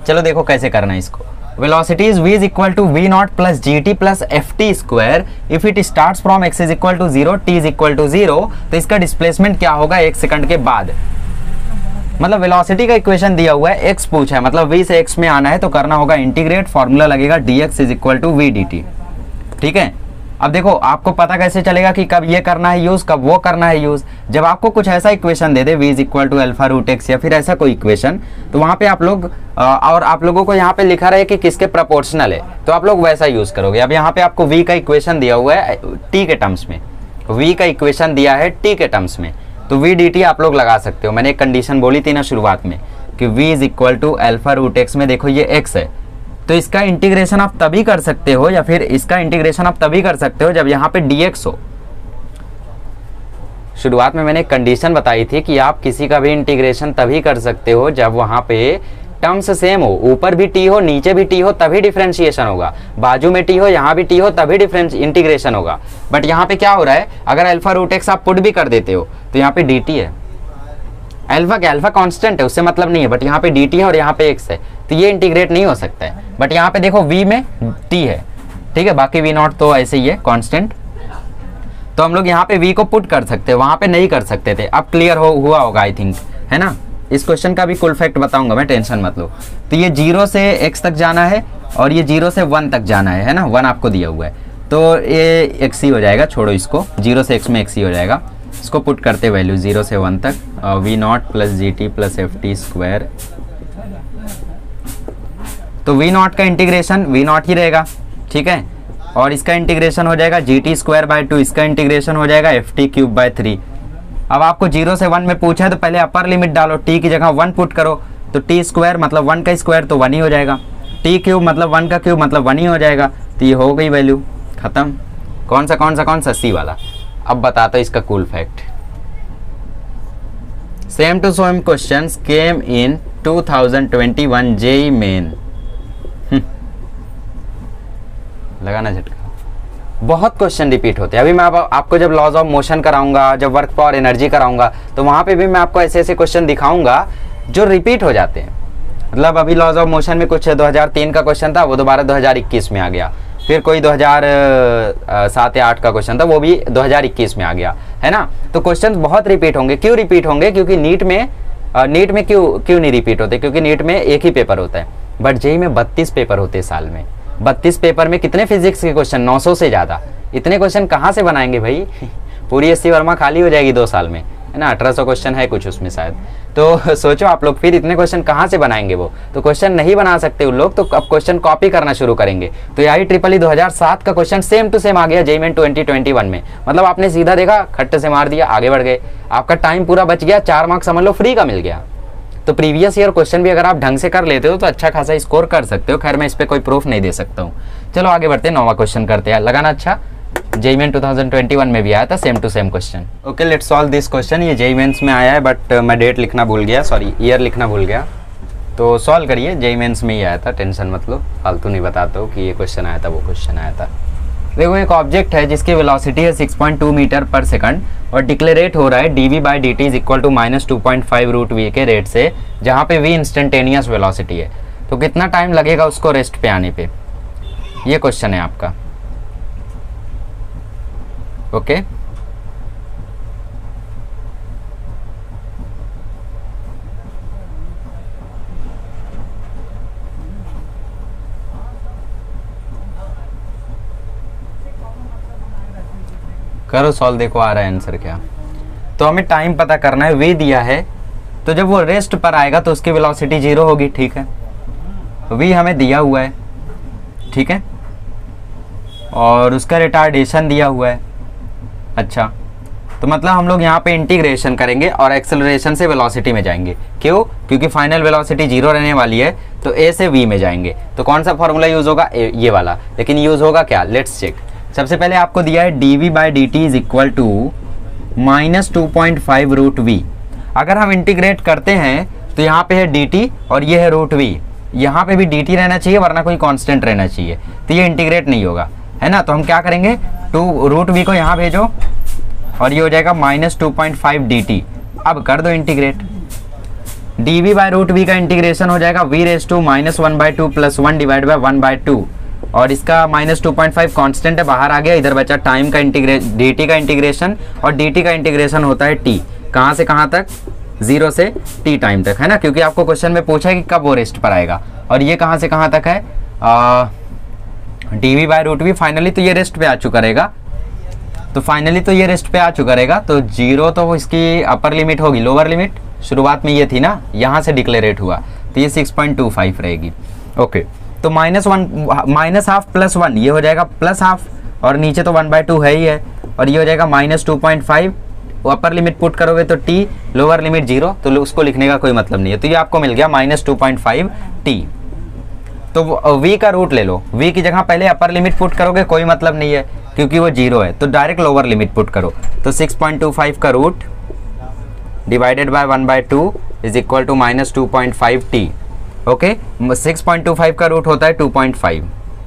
चलो देखो कैसे करना है इसको। Velocity is v is equal to v naught plus g t plus f t square if it starts from x is equal to 0 t is equal to 0। तो इसका डिस्प्लेसमेंट क्या होगा 1 सेकंड के बाद। मतलब वेलोसिटी का इक्वेशन दिया हुआ है, x पूछा है, मतलब v से x में आना है तो करना होगा इंटीग्रेट, फॉर्मूला लगेगा dx is equal to v dt। ठीक है, अब देखो आपको पता कैसे चलेगा कि कब ये करना है यूज, कब वो करना है यूज। जब आपको कुछ ऐसा इक्वेशन दे दे v is equal to alpha root x या फिर ऐसा कोई इक्वेशन, तो वहां पे आप लोग और आप लोगों को यहाँ पे लिखा रहे कि किसके प्रोपोर्शनल है, तो आप लोग वैसा यूज करोगे। अब यहाँ पे आपको v का इक्वेशन दिया हुआ है t के टर्म्स में, v का इक्वेशन दिया है t के टर्म्स में, तो v dt आप लोग लगा सकते हो। मैंने एक कंडीशन बोली थी ना शुरुआत में कि v is equal to alpha root x में देखो ये x है, तो इसका इंटीग्रेशन आप तभी कर सकते हो या फिर इसका इंटीग्रेशन आप तभी कर सकते हो जब यहाँ पे dx हो। शुरुआत में मैंने एक कंडीशन बताई थी कि आप किसी का भी इंटीग्रेशन तभी कर सकते हो जब वहाँ पे टर्म्स सेम हो, ऊपर भी t हो नीचे भी t हो तभी डिफरेंशिएशन होगा, बाजू में t हो यहाँ भी t हो तभी इंटीग्रेशन होगा। बट यहाँ पे क्या हो रहा है, अगर अल्फा रूट एक्स आप पुट भी कर देते हो तो यहाँ पे dt है, अल्फा क्या, अल्फा कांस्टेंट है उससे मतलब नहीं है, बट यहाँ पे dt है और यहाँ पे x है, तो ये इंटीग्रेट नहीं हो सकता है। बट यहाँ पे देखो v में t है, ठीक है, बाकी v नॉट तो ऐसे ही है कांस्टेंट, तो हम लोग यहाँ पे v को पुट कर सकते हैं, वहाँ पे नहीं कर सकते थे। अब क्लियर हुआ होगा आई थिंक, है ना। इस क्वेश्चन का भी फुल फैक्ट बताऊंगा मैं, टेंशन मत लो। तो ये 0 से x तक जाना है और ये 0 से 1 तक जाना है ना, 1 आपको दिया हुआ है, तो ये x ही हो जाएगा, छोड़ो इसको, 0 से x में x ही हो जाएगा। इसको पुट करते वैल्यू 0 से 1 तक, v naught plus g t plus f t square, तो v नॉट का इंटीग्रेशन v नॉट ही रहेगा, ठीक है, और इसका इंटीग्रेशन हो जाएगा जी टी स्क्वायर बाई 2, इसका इंटीग्रेशन हो जाएगा एफ टी क्यूब बाई 3। अब आपको 0 से 1 में पूछा है तो पहले अपर लिमिट डालो, t की जगह 1 पुट करो, तो t स्क्वायर मतलब 1 का स्क्वायर तो 1 ही हो जाएगा, t क्यूब मतलब 1 का क्यूब मतलब 1 ही हो जाएगा, तो ये हो गई वैल्यू खत्म। कौन सा सी वाला। अब बताता इसका cool fact. Same to same questions came in 2021 JEE Main. लगाना झटका, बहुत क्वेश्चन रिपीट होते हैं। अभी मैं आपको जब लॉज ऑफ मोशन कराऊंगा, जब वर्क पावर एनर्जी कराऊंगा, तो वहां पे भी मैं आपको ऐसे ऐसे क्वेश्चन दिखाऊंगा जो रिपीट हो जाते हैं। मतलब अभी लॉज ऑफ मोशन में कुछ 2003 का क्वेश्चन था, वो दोबारा 2021 में आ गया, फिर कोई 2007 या 8 का क्वेश्चन था, वो भी 2021 में आ गया, है ना। तो क्वेश्चन बहुत रिपीट होंगे। क्यों रिपीट होंगे, क्योंकि नीट में क्यों नहीं रिपीट होते, क्योंकि नीट में एक ही पेपर होता है, बट जेईई में 32 पेपर होते हैं साल में। 32 पेपर में कितने फिजिक्स के क्वेश्चन, 900 से ज़्यादा। इतने क्वेश्चन कहाँ से बनाएंगे भाई पूरी एससी वर्मा खाली हो जाएगी 2 साल में, है ना। 1800 क्वेश्चन है कुछ उसमें शायद, तो सोचो आप लोग फिर इतने क्वेश्चन कहाँ से बनाएंगे वो, तो क्वेश्चन नहीं बना सकते उन लोग, तो अब क्वेश्चन कॉपी करना शुरू करेंगे। तो यही ट्रिपल 2007 का क्वेश्चन सेम टू सेम आ गया जेईई मेन 2021 में। मतलब आपने सीधा देखा, खट्टे से मार दिया, आगे बढ़ गए, आपका टाइम पूरा बच गया, 4 मार्क्स समझ लो फ्री का मिल गया। तो प्रीवियस ईयर क्वेश्चन भी अगर आप ढंग से कर लेते हो तो अच्छा खासा स्कोर कर सकते हो। खैर मैं इस पे कोई प्रूफ नहीं दे सकता हूँ। चलो आगे बढ़ते हैं, 9वां क्वेश्चन करते हैं। लगाना अच्छा, जेईई मेन 2021 में भी आया था same to same question. Okay, let's solve this question. ये जेईई मेंस में आया है, बट मैं डेट लिखना भूल गया, सॉरी ईयर लिखना भूल गया, तो सॉल्व करिए। जेईई मेंस में ही आया था, टेंशन मत लो, फालतू नहीं बताता हूँ कि ये क्वेश्चन आया था वो क्वेश्चन आया था। देखो एक ऑब्जेक्ट है जिसकी वेलोसिटी है 6.2 मीटर पर सेकंड और डिक्लेरेट हो रहा है dv by dt is equal to -2.5 root v के रेट से, जहाँ पे v इंस्टेंटेनियस वेलोसिटी है। तो कितना टाइम लगेगा उसको रेस्ट पे आने पे, ये क्वेश्चन है आपका। ओके करो सॉल्व, देखो आ रहा है आंसर क्या। तो हमें टाइम पता करना है, v दिया है, तो जब वो रेस्ट पर आएगा तो उसकी वेलोसिटी 0 होगी, ठीक है। v हमें दिया हुआ है, ठीक है, और उसका रिटार्डेशन दिया हुआ है। अच्छा, तो मतलब हम लोग यहाँ पे इंटीग्रेशन करेंगे और एक्सेलरेशन से वेलोसिटी में जाएंगे। क्यों? क्योंकि फाइनल वेलोसिटी 0 रहने वाली है, तो a से v में जाएंगे। तो कौन सा फॉर्मूला यूज होगा, ये वाला। लेकिन यूज होगा क्या, लेट्स चेक। सबसे पहले आपको दिया है dv by dt is equal to -2.5 root v। अगर हम इंटीग्रेट करते हैं तो यहाँ पे है dt और ये है रूट v, यहाँ पे भी dt रहना चाहिए वरना कोई कांस्टेंट रहना चाहिए, तो ये इंटीग्रेट नहीं होगा, है ना। तो हम क्या करेंगे, रूट v को यहाँ भेजो और ये हो जाएगा -2.5 dt। अब कर दो integrate, D V by root V का इंटीग्रेशन हो जाएगा V raise to -1/2 plus 1 divide by 1/2 और इसका -2.5 कांस्टेंट है, बाहर आ गया। इधर बचा टाइम का डी टी का इंटीग्रेशन और डी टी का इंटीग्रेशन होता है टी, कहाँ से कहाँ तक, 0 से टी टाइम तक, है ना, क्योंकि आपको क्वेश्चन में पूछा है कि कब वो रेस्ट पर आएगा। और ये कहाँ से कहाँ तक है, D V by root V, finally तो ये रेस्ट पे आ चुका रहेगा, तो फाइनली तो ये रेस्ट पे आ चुका रहेगा। तो 0 तो इसकी अपर लिमिट होगी, लोअर लिमिट शुरुआत में ये थी ना, यहाँ से डिक्लेरेट हुआ, तो ये 6.25 रहेगी। ओके, तो -1 प्लस 1 ये हो जाएगा +½ और नीचे तो 1/2 है ही है, और ये हो जाएगा -2.5। अपर लिमिट पुट करोगे तो t, लोअर लिमिट 0, तो उसको लिखने का कोई मतलब नहीं है। तो ये आपको मिल गया -2.5 t। तो v का रूट ले लो, v की जगह पहले अपर लिमिट पुट करोगे कोई मतलब नहीं है क्योंकि वो 0 है, तो डायरेक्ट लोअर लिमिट पुट करो। तो 6.25 का root divided by 1/2 is equal to -2.5 t। Okay, 6.25 का रूट होता है 2.5,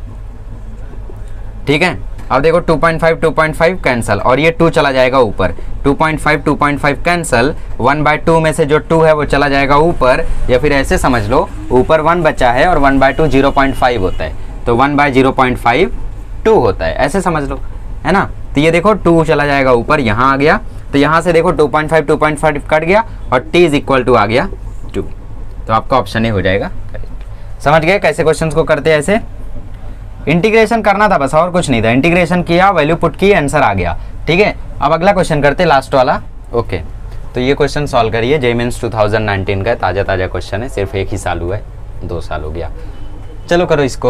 ठीक है। अब देखो 2.5 कैंसल और ये 2 चला जाएगा ऊपर, 2.5 कैंसल, 1/2 में से जो 2 है वो चला जाएगा ऊपर, या फिर ऐसे समझ लो ऊपर 1 बचा है और 1/2 0.5 होता है, तो 1/0.5 2 होता है, ऐसे समझ लो, है ना। तो ये देखो 2 चला जाएगा ऊपर, यहाँ आ गया, तो यहाँ से देखो 2.5 कट गया और t इज इक्वल टू आ गया 2, तो आपका ऑप्शन ए हो जाएगा करेक्ट। समझ गए कैसे क्वेश्चंस को करते हैं, ऐसे इंटीग्रेशन करना था बस, और कुछ नहीं था। इंटीग्रेशन किया, वैल्यू पुट की, आंसर आ गया, ठीक है। अब अगला क्वेश्चन करते हैं, लास्ट वाला। ओके, तो ये क्वेश्चन सॉल्व करिए, जेईई मेंस 2019 का ताज़ा क्वेश्चन है, सिर्फ 1 ही साल हुआ है, 2 साल हो गया। चलो करो इसको।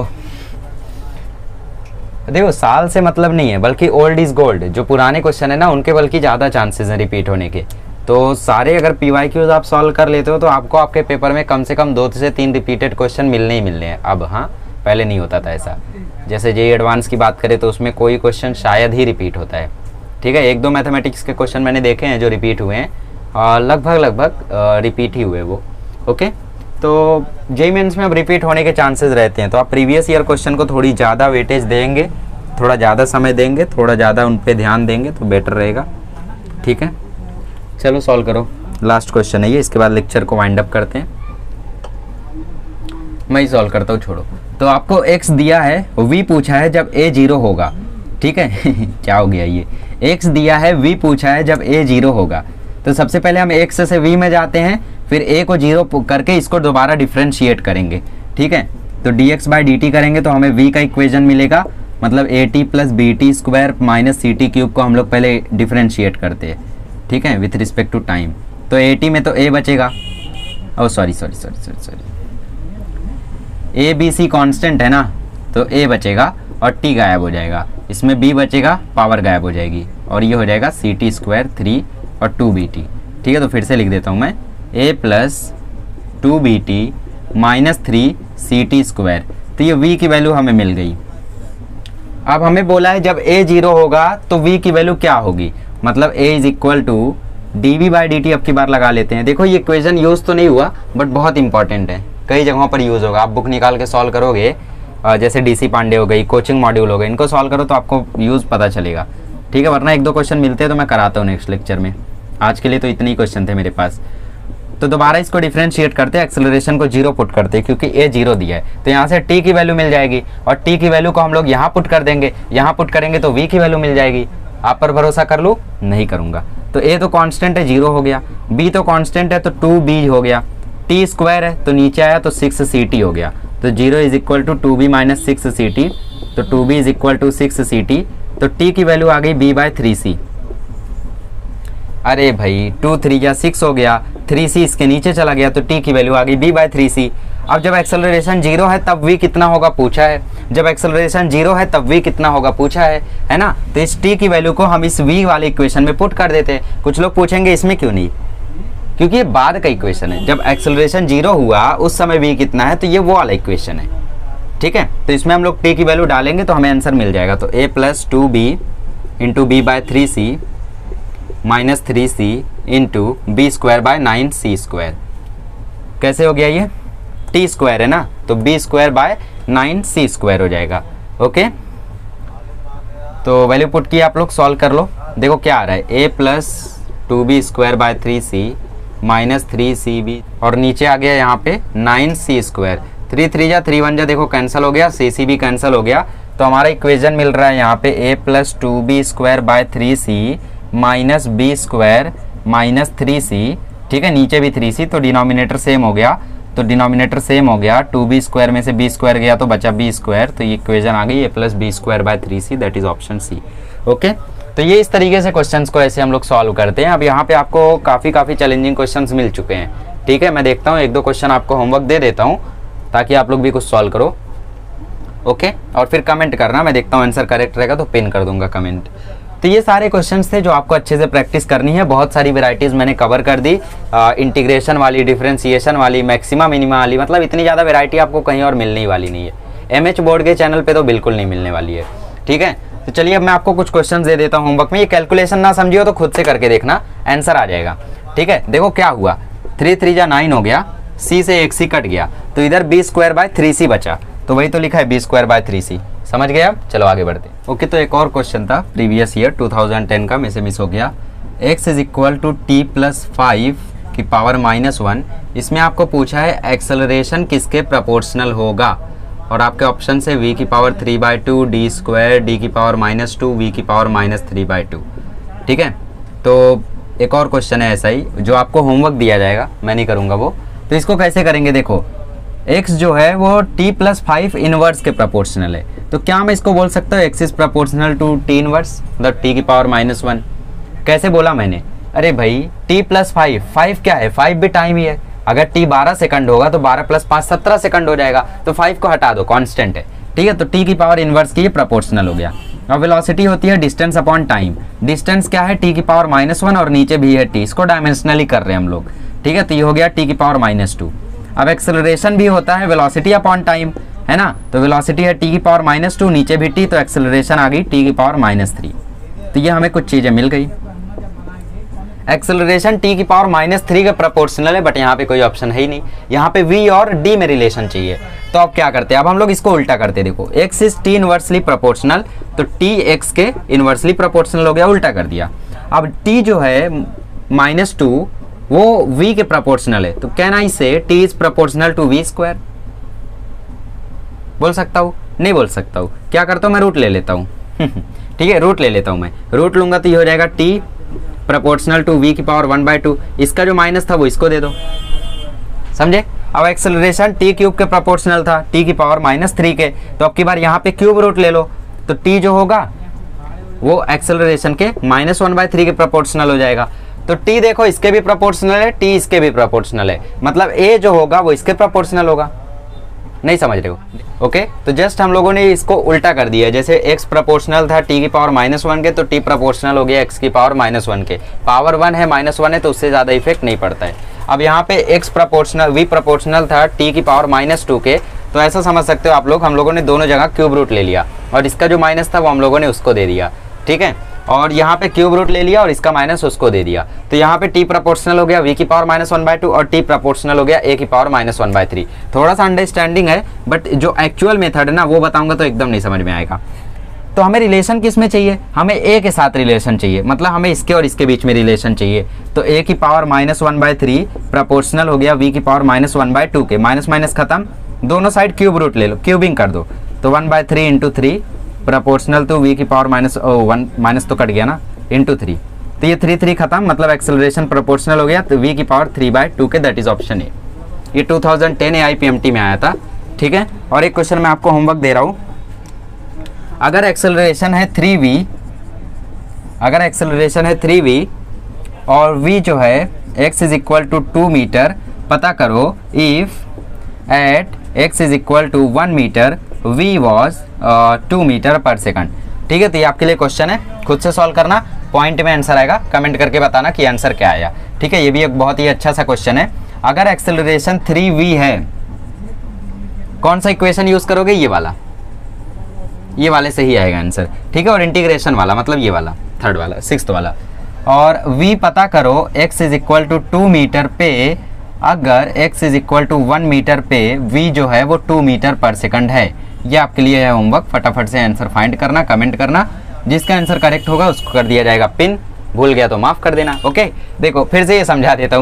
देखो साल से मतलब नहीं है, बल्कि ओल्ड इज गोल्ड, जो पुराने क्वेश्चन है ना उनके बल्कि ज़्यादा चांसेस हैं रिपीट होने के। तो सारे अगर PYQs आप सॉल्व कर लेते हो तो आपको आपके पेपर में कम से कम 2 से 3 रिपीटेड क्वेश्चन मिलने ही मिलने हैं अब। हाँ, पहले नहीं होता था ऐसा। जैसे जेईई एडवांस की बात करें तो उसमें कोई क्वेश्चन शायद ही रिपीट होता है, ठीक है। 1-2 मैथमेटिक्स के क्वेश्चन मैंने देखे हैं जो रिपीट हुए हैं, और लगभग रिपीट ही हुए वो। ओके, तो जेईई मेंस में अब रिपीट होने के चांसेस रहते हैं, तो आप प्रीवियस ईयर क्वेश्चन को थोड़ी ज़्यादा वेटेज देंगे, थोड़ा ज़्यादा समय देंगे, थोड़ा ज़्यादा उन पर ध्यान देंगे तो बेटर रहेगा, ठीक है। चलो सॉल्व करो, लास्ट क्वेश्चन है ये, इसके बाद लेक्चर को वाइंड अप करते हैं। मैं ही सॉल्व करता हूँ, छोड़ो। तो आपको x दिया है, v पूछा है जब a 0 होगा, ठीक है। क्या हो गया ये, x दिया है, v पूछा है जब a 0 होगा। तो सबसे पहले हम x से v में जाते हैं, फिर a को 0 करके इसको दोबारा डिफ्रेंशिएट करेंगे, ठीक है। तो dx बाई dt करेंगे तो हमें v का इक्वेशन मिलेगा, मतलब at plus bt square minus ct cube को हम लोग पहले डिफ्रेंशिएट करते हैं, ठीक है, विथ रिस्पेक्ट टू टाइम। तो at में तो a बचेगा, oh sorry A B C constant है ना, तो a बचेगा और t गायब हो जाएगा, इसमें b बचेगा, पावर गायब हो जाएगी, और ये हो जाएगा ct स्क्वायर 3 और 2bt, ठीक है। तो फिर से लिख देता हूँ मैं, a plus 2bt minus 3 ct square, तो ये v की वैल्यू हमें मिल गई। अब हमें बोला है जब a 0 होगा तो v की वैल्यू क्या होगी, मतलब a is equal to dv by dt। अब की बार लगा लेते हैं। देखो ये इक्वेशन यूज़ तो नहीं हुआ बट बहुत इंपॉर्टेंट है, कई जगहों पर यूज़ होगा। आप बुक निकाल के सॉल्व करोगे, जैसे DC पांडे हो गई, कोचिंग मॉड्यूल हो गए, इनको सॉल्व करो तो आपको यूज़ पता चलेगा, ठीक है। वरना 1-2 क्वेश्चन मिलते हैं तो मैं कराता हूँ नेक्स्ट लेक्चर में। आज के लिए तो इतने ही क्वेश्चन थे मेरे पास। तो दोबारा इसको डिफ्रेंशिएट करते हैं, एक्सेलरेशन को 0 पुट करते हैं क्योंकि a 0 दिया है, तो यहाँ से t की वैल्यू मिल जाएगी, और t की वैल्यू को हम लोग यहाँ पुट कर देंगे, यहाँ पुट करेंगे तो v की वैल्यू मिल जाएगी। आप पर भरोसा कर लूँ, नहीं करूँगा। तो a तो कांस्टेंट है, 0 हो गया, b तो कांस्टेंट है तो 2b हो गया, t स्क्वायर है तो नीचे आया तो 6ct हो गया, तो 0 is equal to 2b minus 6ct, तो 2b is equal to 6ct, तो t की वैल्यू आ गई b बाई 3c। अरे भाई 2 3 या 6 हो गया, 3c इसके नीचे चला गया, तो t की वैल्यू आ गई b बाई 3c। अब जब एक्सेलरेशन 0 है तब v कितना होगा पूछा है, जब एक्सेलरेशन 0 है तब v कितना होगा पूछा है ना। तो इस t की वैल्यू को हम इस v वाले इक्वेशन में पुट कर देते हैं। कुछ लोग पूछेंगे इसमें क्यों नहीं, क्योंकि ये बाद का इक्वेशन है, जब एक्सेलरेशन 0 हुआ उस समय v कितना है, तो ये वो वाला इक्वेशन है, ठीक है। तो इसमें हम लोग t की वैल्यू डालेंगे तो हमें आंसर मिल जाएगा। तो a plus 2b into b by 3c minus 3c into b square by 9c square. कैसे हो गया ये, t स्क्वायर है ना, तो b square by 9c square हो जाएगा। ओके, तो वैल्यू पुट की आप लोग सॉल्व कर लो। देखो क्या आ रहा है, a plus 2b square by 3c -3cb और नीचे आ गया यहाँ पे 9c स्क्वायर। 3 3 जा 3 1 जा देखो कैंसिल हो गया, सी भी कैंसिल हो गया। तो हमारा इक्वेशन मिल रहा है यहाँ पे a + 2b square by 3c minus b square minus 3c। ठीक है, नीचे भी 3c तो डिनोमिनेटर सेम हो गया, तो डिनोमिनेटर सेम हो गया। 2b स्क्वायर में से b स्क्वायर गया तो बचा b स्क्वायर, तो ये इक्वेशन आ गई a + b square by 3c, that is option C. Okay, तो ये इस तरीके से क्वेश्चंस को ऐसे हम लोग सॉल्व करते हैं। अब यहाँ पे आपको काफ़ी चैलेंजिंग क्वेश्चंस मिल चुके हैं। ठीक है, मैं देखता हूँ 1-2 क्वेश्चन आपको होमवर्क दे देता हूँ ताकि आप लोग भी कुछ सॉल्व करो। ओके, और फिर कमेंट करना, मैं देखता हूँ आंसर करेक्ट रहेगा तो पिन कर दूंगा कमेंट। तो ये सारे क्वेश्चंस थे जो आपको अच्छे से प्रैक्टिस करनी है। बहुत सारी वेराइटीज़ मैंने कवर कर दी, इंटीग्रेशन वाली, डिफरेंशिएशन वाली, मैक्सिमा मिनिमा वाली, मतलब इतनी ज़्यादा वेराइटी आपको कहीं और मिलने वाली नहीं है। MH बोर्ड के चैनल पे तो बिल्कुल नहीं मिलने वाली है। ठीक है, तो चलिए अब मैं आपको कुछ क्वेश्चन दे देता हूँ होमवर्क में। ये कैलकुलेशन ना समझिए तो खुद से करके देखना, आंसर आ जाएगा। ठीक है, देखो क्या हुआ, 3 3 जा 9 हो गया, c से एक c कट गया, तो इधर b स्क्वायर बाय 3c बचा, तो वही तो लिखा है b स्क्वायर बाय 3c। समझ गए आप? चलो आगे बढ़ते। ओके, तो एक और क्वेश्चन था प्रीवियस ईयर 2010 का, में से मिस हो गया। x = t + 5 की पावर -1। इसमें आपको पूछा है एक्सेलरेशन किसके प्रोपोर्शनल होगा, और आपके ऑप्शन से v की पावर 3/2, d स्क्वायर, d की पावर -2, v की पावर -3/2। ठीक है, तो एक और क्वेश्चन है ऐसा ही जो आपको होमवर्क दिया जाएगा, मैं नहीं करूँगा वो। तो इसको कैसे करेंगे, देखो x जो है वो t + 5 इनवर्स के प्रोपोर्शनल है, तो क्या मैं इसको बोल सकता हूँ x is proportional to t inverse, मतलब t की पावर -1। कैसे बोला मैंने, अरे भाई t + 5, 5 क्या है, 5 भी टाइम ही है। अगर t 12 सेकंड होगा तो 12 + 5 17 सेकंड हो जाएगा, तो 5 को हटा दो, कांस्टेंट है। ठीक है, तो t की पावर इनवर्स की प्रोपोर्शनल हो गया। अब वेलोसिटी होती है डिस्टेंस अपॉन टाइम। डिस्टेंस क्या है, t की पावर -1 और नीचे भी है t, इसको डायमेंशनली कर रहे हैं हम लोग। ठीक है, तो ये हो गया t की पावर -2। अब एक्सेलरेशन भी होता है वेलोसिटी अपॉन टाइम, है ना, तो वेलोसिटी है t की पावर -2, नीचे भी t, तो एक्सेलरेशन आ गई t की पावर -3। तो ये हमें कुछ चीज़ें मिल गई। एक्सेलरेशन t की पावर -3 के प्रोपोर्शनल है, बट यहाँ पे कोई ऑप्शन है ही नहीं, यहाँ पे v और d में रिलेशन चाहिए। तो अब क्या करते हैं, अब हम लोग इसको उल्टा करते हैं। देखो x is t inversely proportional, तो t x के इनवर्सली प्रोपोर्शनल हो गया, उल्टा कर दिया। अब t जो है -2 वो v के प्रोपोर्शनल है, तो can I say t is proportional to v square. बोल सकता हूँ? नहीं बोल सकता हूँ। क्या करता हूँ, मैं रूट ले लेता हूँ। ठीक है, रूट ले लेता हूँ मैं, रूट लूंगा तो ये हो जाएगा t प्रोपोर्शनल टू v की पावर 1/2। इसका जो माइनस था वो इसको दे दो, समझे। अब एक्सेलरेशन t क्यूब के प्रोपोर्शनल था, t की पावर -3 के, तो अब की बार यहाँ पे क्यूब रूट ले लो, तो t जो होगा वो एक्सेलरेशन के -1/3 के प्रोपोर्शनल हो जाएगा। तो t देखो इसके भी प्रोपोर्शनल है, t इसके भी प्रोपोर्शनल है, मतलब a जो होगा वो इसके प्रोपोर्शनल होगा। नहीं समझ रहे हो? ओके, तो जस्ट हम लोगों ने इसको उल्टा कर दिया। जैसे x प्रोपोर्शनल था t की पावर -1 के, तो t प्रोपोर्शनल हो गया x की पावर -1 के। पावर 1 है, -1 है, तो उससे ज़्यादा इफेक्ट नहीं पड़ता है। अब यहाँ पे x प्रोपोर्शनल, v प्रोपोर्शनल था t की पावर -2 के, तो ऐसा समझ सकते हो आप लोग, हम लोगों ने दोनों जगह क्यूब रूट ले लिया, और इसका जो माइनस था वो हम लोगों ने उसको दे दिया। ठीक है, और यहाँ पे क्यूब रूट ले लिया और इसका माइनस उसको दे दिया, तो यहाँ पे t प्रोपोर्शनल हो गया v की पावर -1/2 और t प्रोपोर्शनल हो गया a की पावर -1/3। थोड़ा सा अंडरस्टैंडिंग है, बट जो एक्चुअल मेथड है ना वो बताऊंगा तो एकदम नहीं समझ में आएगा। तो हमें रिलेशन किस में चाहिए, हमें a के साथ रिलेशन चाहिए, मतलब हमें इसके और इसके बीच में रिलेशन चाहिए। तो a की पावर -1/3 प्रोपोर्शनल हो गया v की पावर -1/2 के, माइनस माइनस खत्म, दोनों साइड क्यूब रूट ले लो, क्यूबिंग कर दो, तो 1/3 × 3 प्रोपोर्शनल टू v की पावर -1 माइनस तो कट गया ना, × 3, तो ये 3 3 खत्म, मतलब एक्सेलरेशन प्रोपोर्शनल हो गया, तो v की पावर 3/2 के, दैट इज ऑप्शन ए। ये 2010 AIPMT में आया था। ठीक है, और एक क्वेश्चन मैं आपको होमवर्क दे रहा हूँ। अगर एक्सेलरेशन है 3v, अगर एक्सेलरेशन है 3v और v जो है x = 2 मीटर, पता करो if at x = 1 metre v was 2 metre पर सेकंड। ठीक है, तो ये आपके लिए क्वेश्चन है, खुद से सॉल्व करना, पॉइंट में आंसर आएगा, कमेंट करके बताना कि आंसर क्या आया। ठीक है, ये भी एक बहुत ही अच्छा सा क्वेश्चन है। अगर एक्सेलरेशन 3v है, कौन सा इक्वेशन यूज करोगे, ये वाला, ये वाले से ही आएगा आंसर। ठीक है, और इंटीग्रेशन वाला, मतलब ये वाला, थर्ड वाला, सिक्स्थ वाला। और v पता करो x = 2 मीटर पे, अगर x = 1 मीटर पे v जो है वो 2 मीटर पर सेकंड है। ये आपके लिए है होमवर्क, फटाफट से आंसर फाइंड करना, कमेंट करना, जिसका आंसर करेक्ट होगा उसको कर दिया जाएगा पिन, भूल गया तो माफ कर देना। ओके, देखो फिर से ये समझा देता हूँ मैं।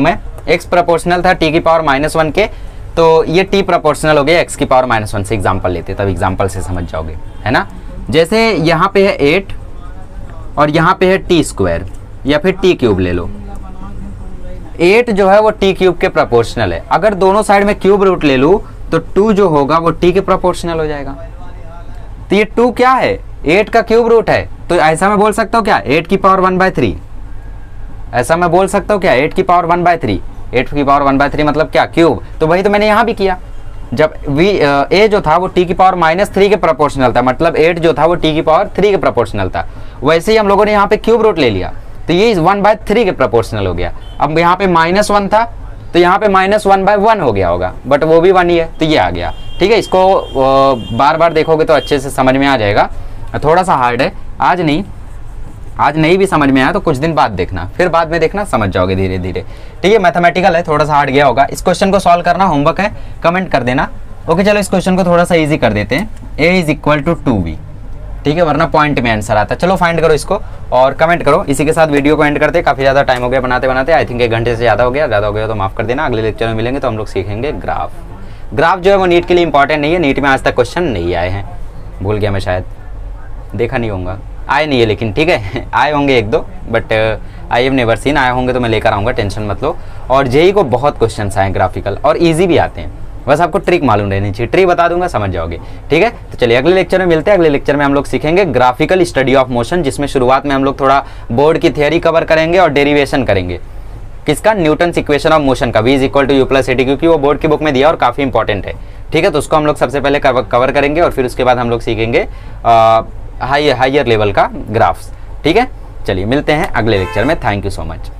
x प्रोपोर्शनल था t की पावर -1 के, तो ये t प्रोपोर्शनल हो गया x की पावर -1 से। एग्जाम्पल लेते, तब एग्जाम्पल से समझ जाओगे, है ना। जैसे यहाँ पे है 8 और यहाँ पे है t² या फिर t³ ले लो। 8 जो है वो t³ के प्रोपोर्शनल है। अगर दोनों साइड में क्यूब रूट ले लूँ तो 2 जो होगा वो t के प्रोपोर्शनल हो जाएगा। तो ये 2 क्या है, 8 का क्यूब रूट है। तो ऐसा मैं बोल सकता हूँ क्या, 8 की पावर 1/3। ऐसा मैं बोल सकता हूँ क्या, 8 की पावर 1/3। 8 की पावर 1/3 मतलब क्या, क्यूब। तो वही तो मैंने यहाँ भी किया। जब a जो था वो t की पावर -3 के प्रोपोर्शनल था, मतलब 8 जो था वो t की पावर 3 के प्रोपोर्शनल था। वैसे ही हम लोगों ने यहाँ पे क्यूब रूट ले लिया, तो ये 1/3 के प्रोपोर्शनल हो गया। अब यहाँ पे -1 था तो यहाँ पे -1/1 हो गया होगा, बट वो भी 1 ही है, तो ये आ गया। ठीक है, इसको बार बार देखोगे तो अच्छे से समझ में आ जाएगा। थोड़ा सा हार्ड है, आज नहीं भी समझ में आया तो कुछ दिन बाद देखना, फिर बाद में देखना, समझ जाओगे धीरे धीरे। ठीक है, मैथमेटिकल है, थोड़ा सा हार्ड गया होगा। इस क्वेश्चन को सॉल्व करना होमवर्क है, कमेंट कर देना। ओके चलो इस क्वेश्चन को थोड़ा सा इजी कर देते हैं। a = 2b, ठीक है, वरना पॉइंट में आंसर आता है। चलो फाइंड करो इसको और कमेंट करो। इसी के साथ वीडियो को एंड करते हैं, काफ़ी ज़्यादा टाइम हो गया बनाते बनाते, आई थिंक 1 घंटे से ज़्यादा हो गया तो माफ़ कर देना। अगले लेक्चर में मिलेंगे तो हम लोग सीखेंगे ग्राफ जो है वो नीट के लिए इंपॉर्टेंट नहीं है, नीट में आज तक क्वेश्चन नहीं आए हैं, भूल गया मैं, शायद देखा नहीं होगा, आए नहीं है लेकिन ठीक है आए होंगे 1-2, but I have never seen. आए होंगे तो मैं लेकर आऊँगा, टेंशन मत लो। और जेई को बहुत क्वेश्चन आए ग्राफिकल और ईजी भी आते हैं, बस आपको ट्रिक मालूम रहनी चाहिए। ट्रिक बता दूंगा, समझ जाओगे। ठीक है, तो चलिए अगले लेक्चर में मिलते हैं। अगले लेक्चर में हम लोग सीखेंगे ग्राफिकल स्टडी ऑफ मोशन, जिसमें शुरुआत में हम लोग थोड़ा बोर्ड की थियरी कवर करेंगे और डेरिवेशन करेंगे। किसका, न्यूटन्स इक्वेशन ऑफ मोशन का, v = u + at, क्योंकि वो बोर्ड की बुक में दिया और काफ़ी इंपॉर्टेंट है। ठीक है, तो उसको हम लोग सबसे पहले कवर करेंगे और फिर उसके बाद हम लोग सीखेंगे हायर लेवल का ग्राफ्स। ठीक है, चलिए मिलते हैं अगले लेक्चर में। Thank you so much.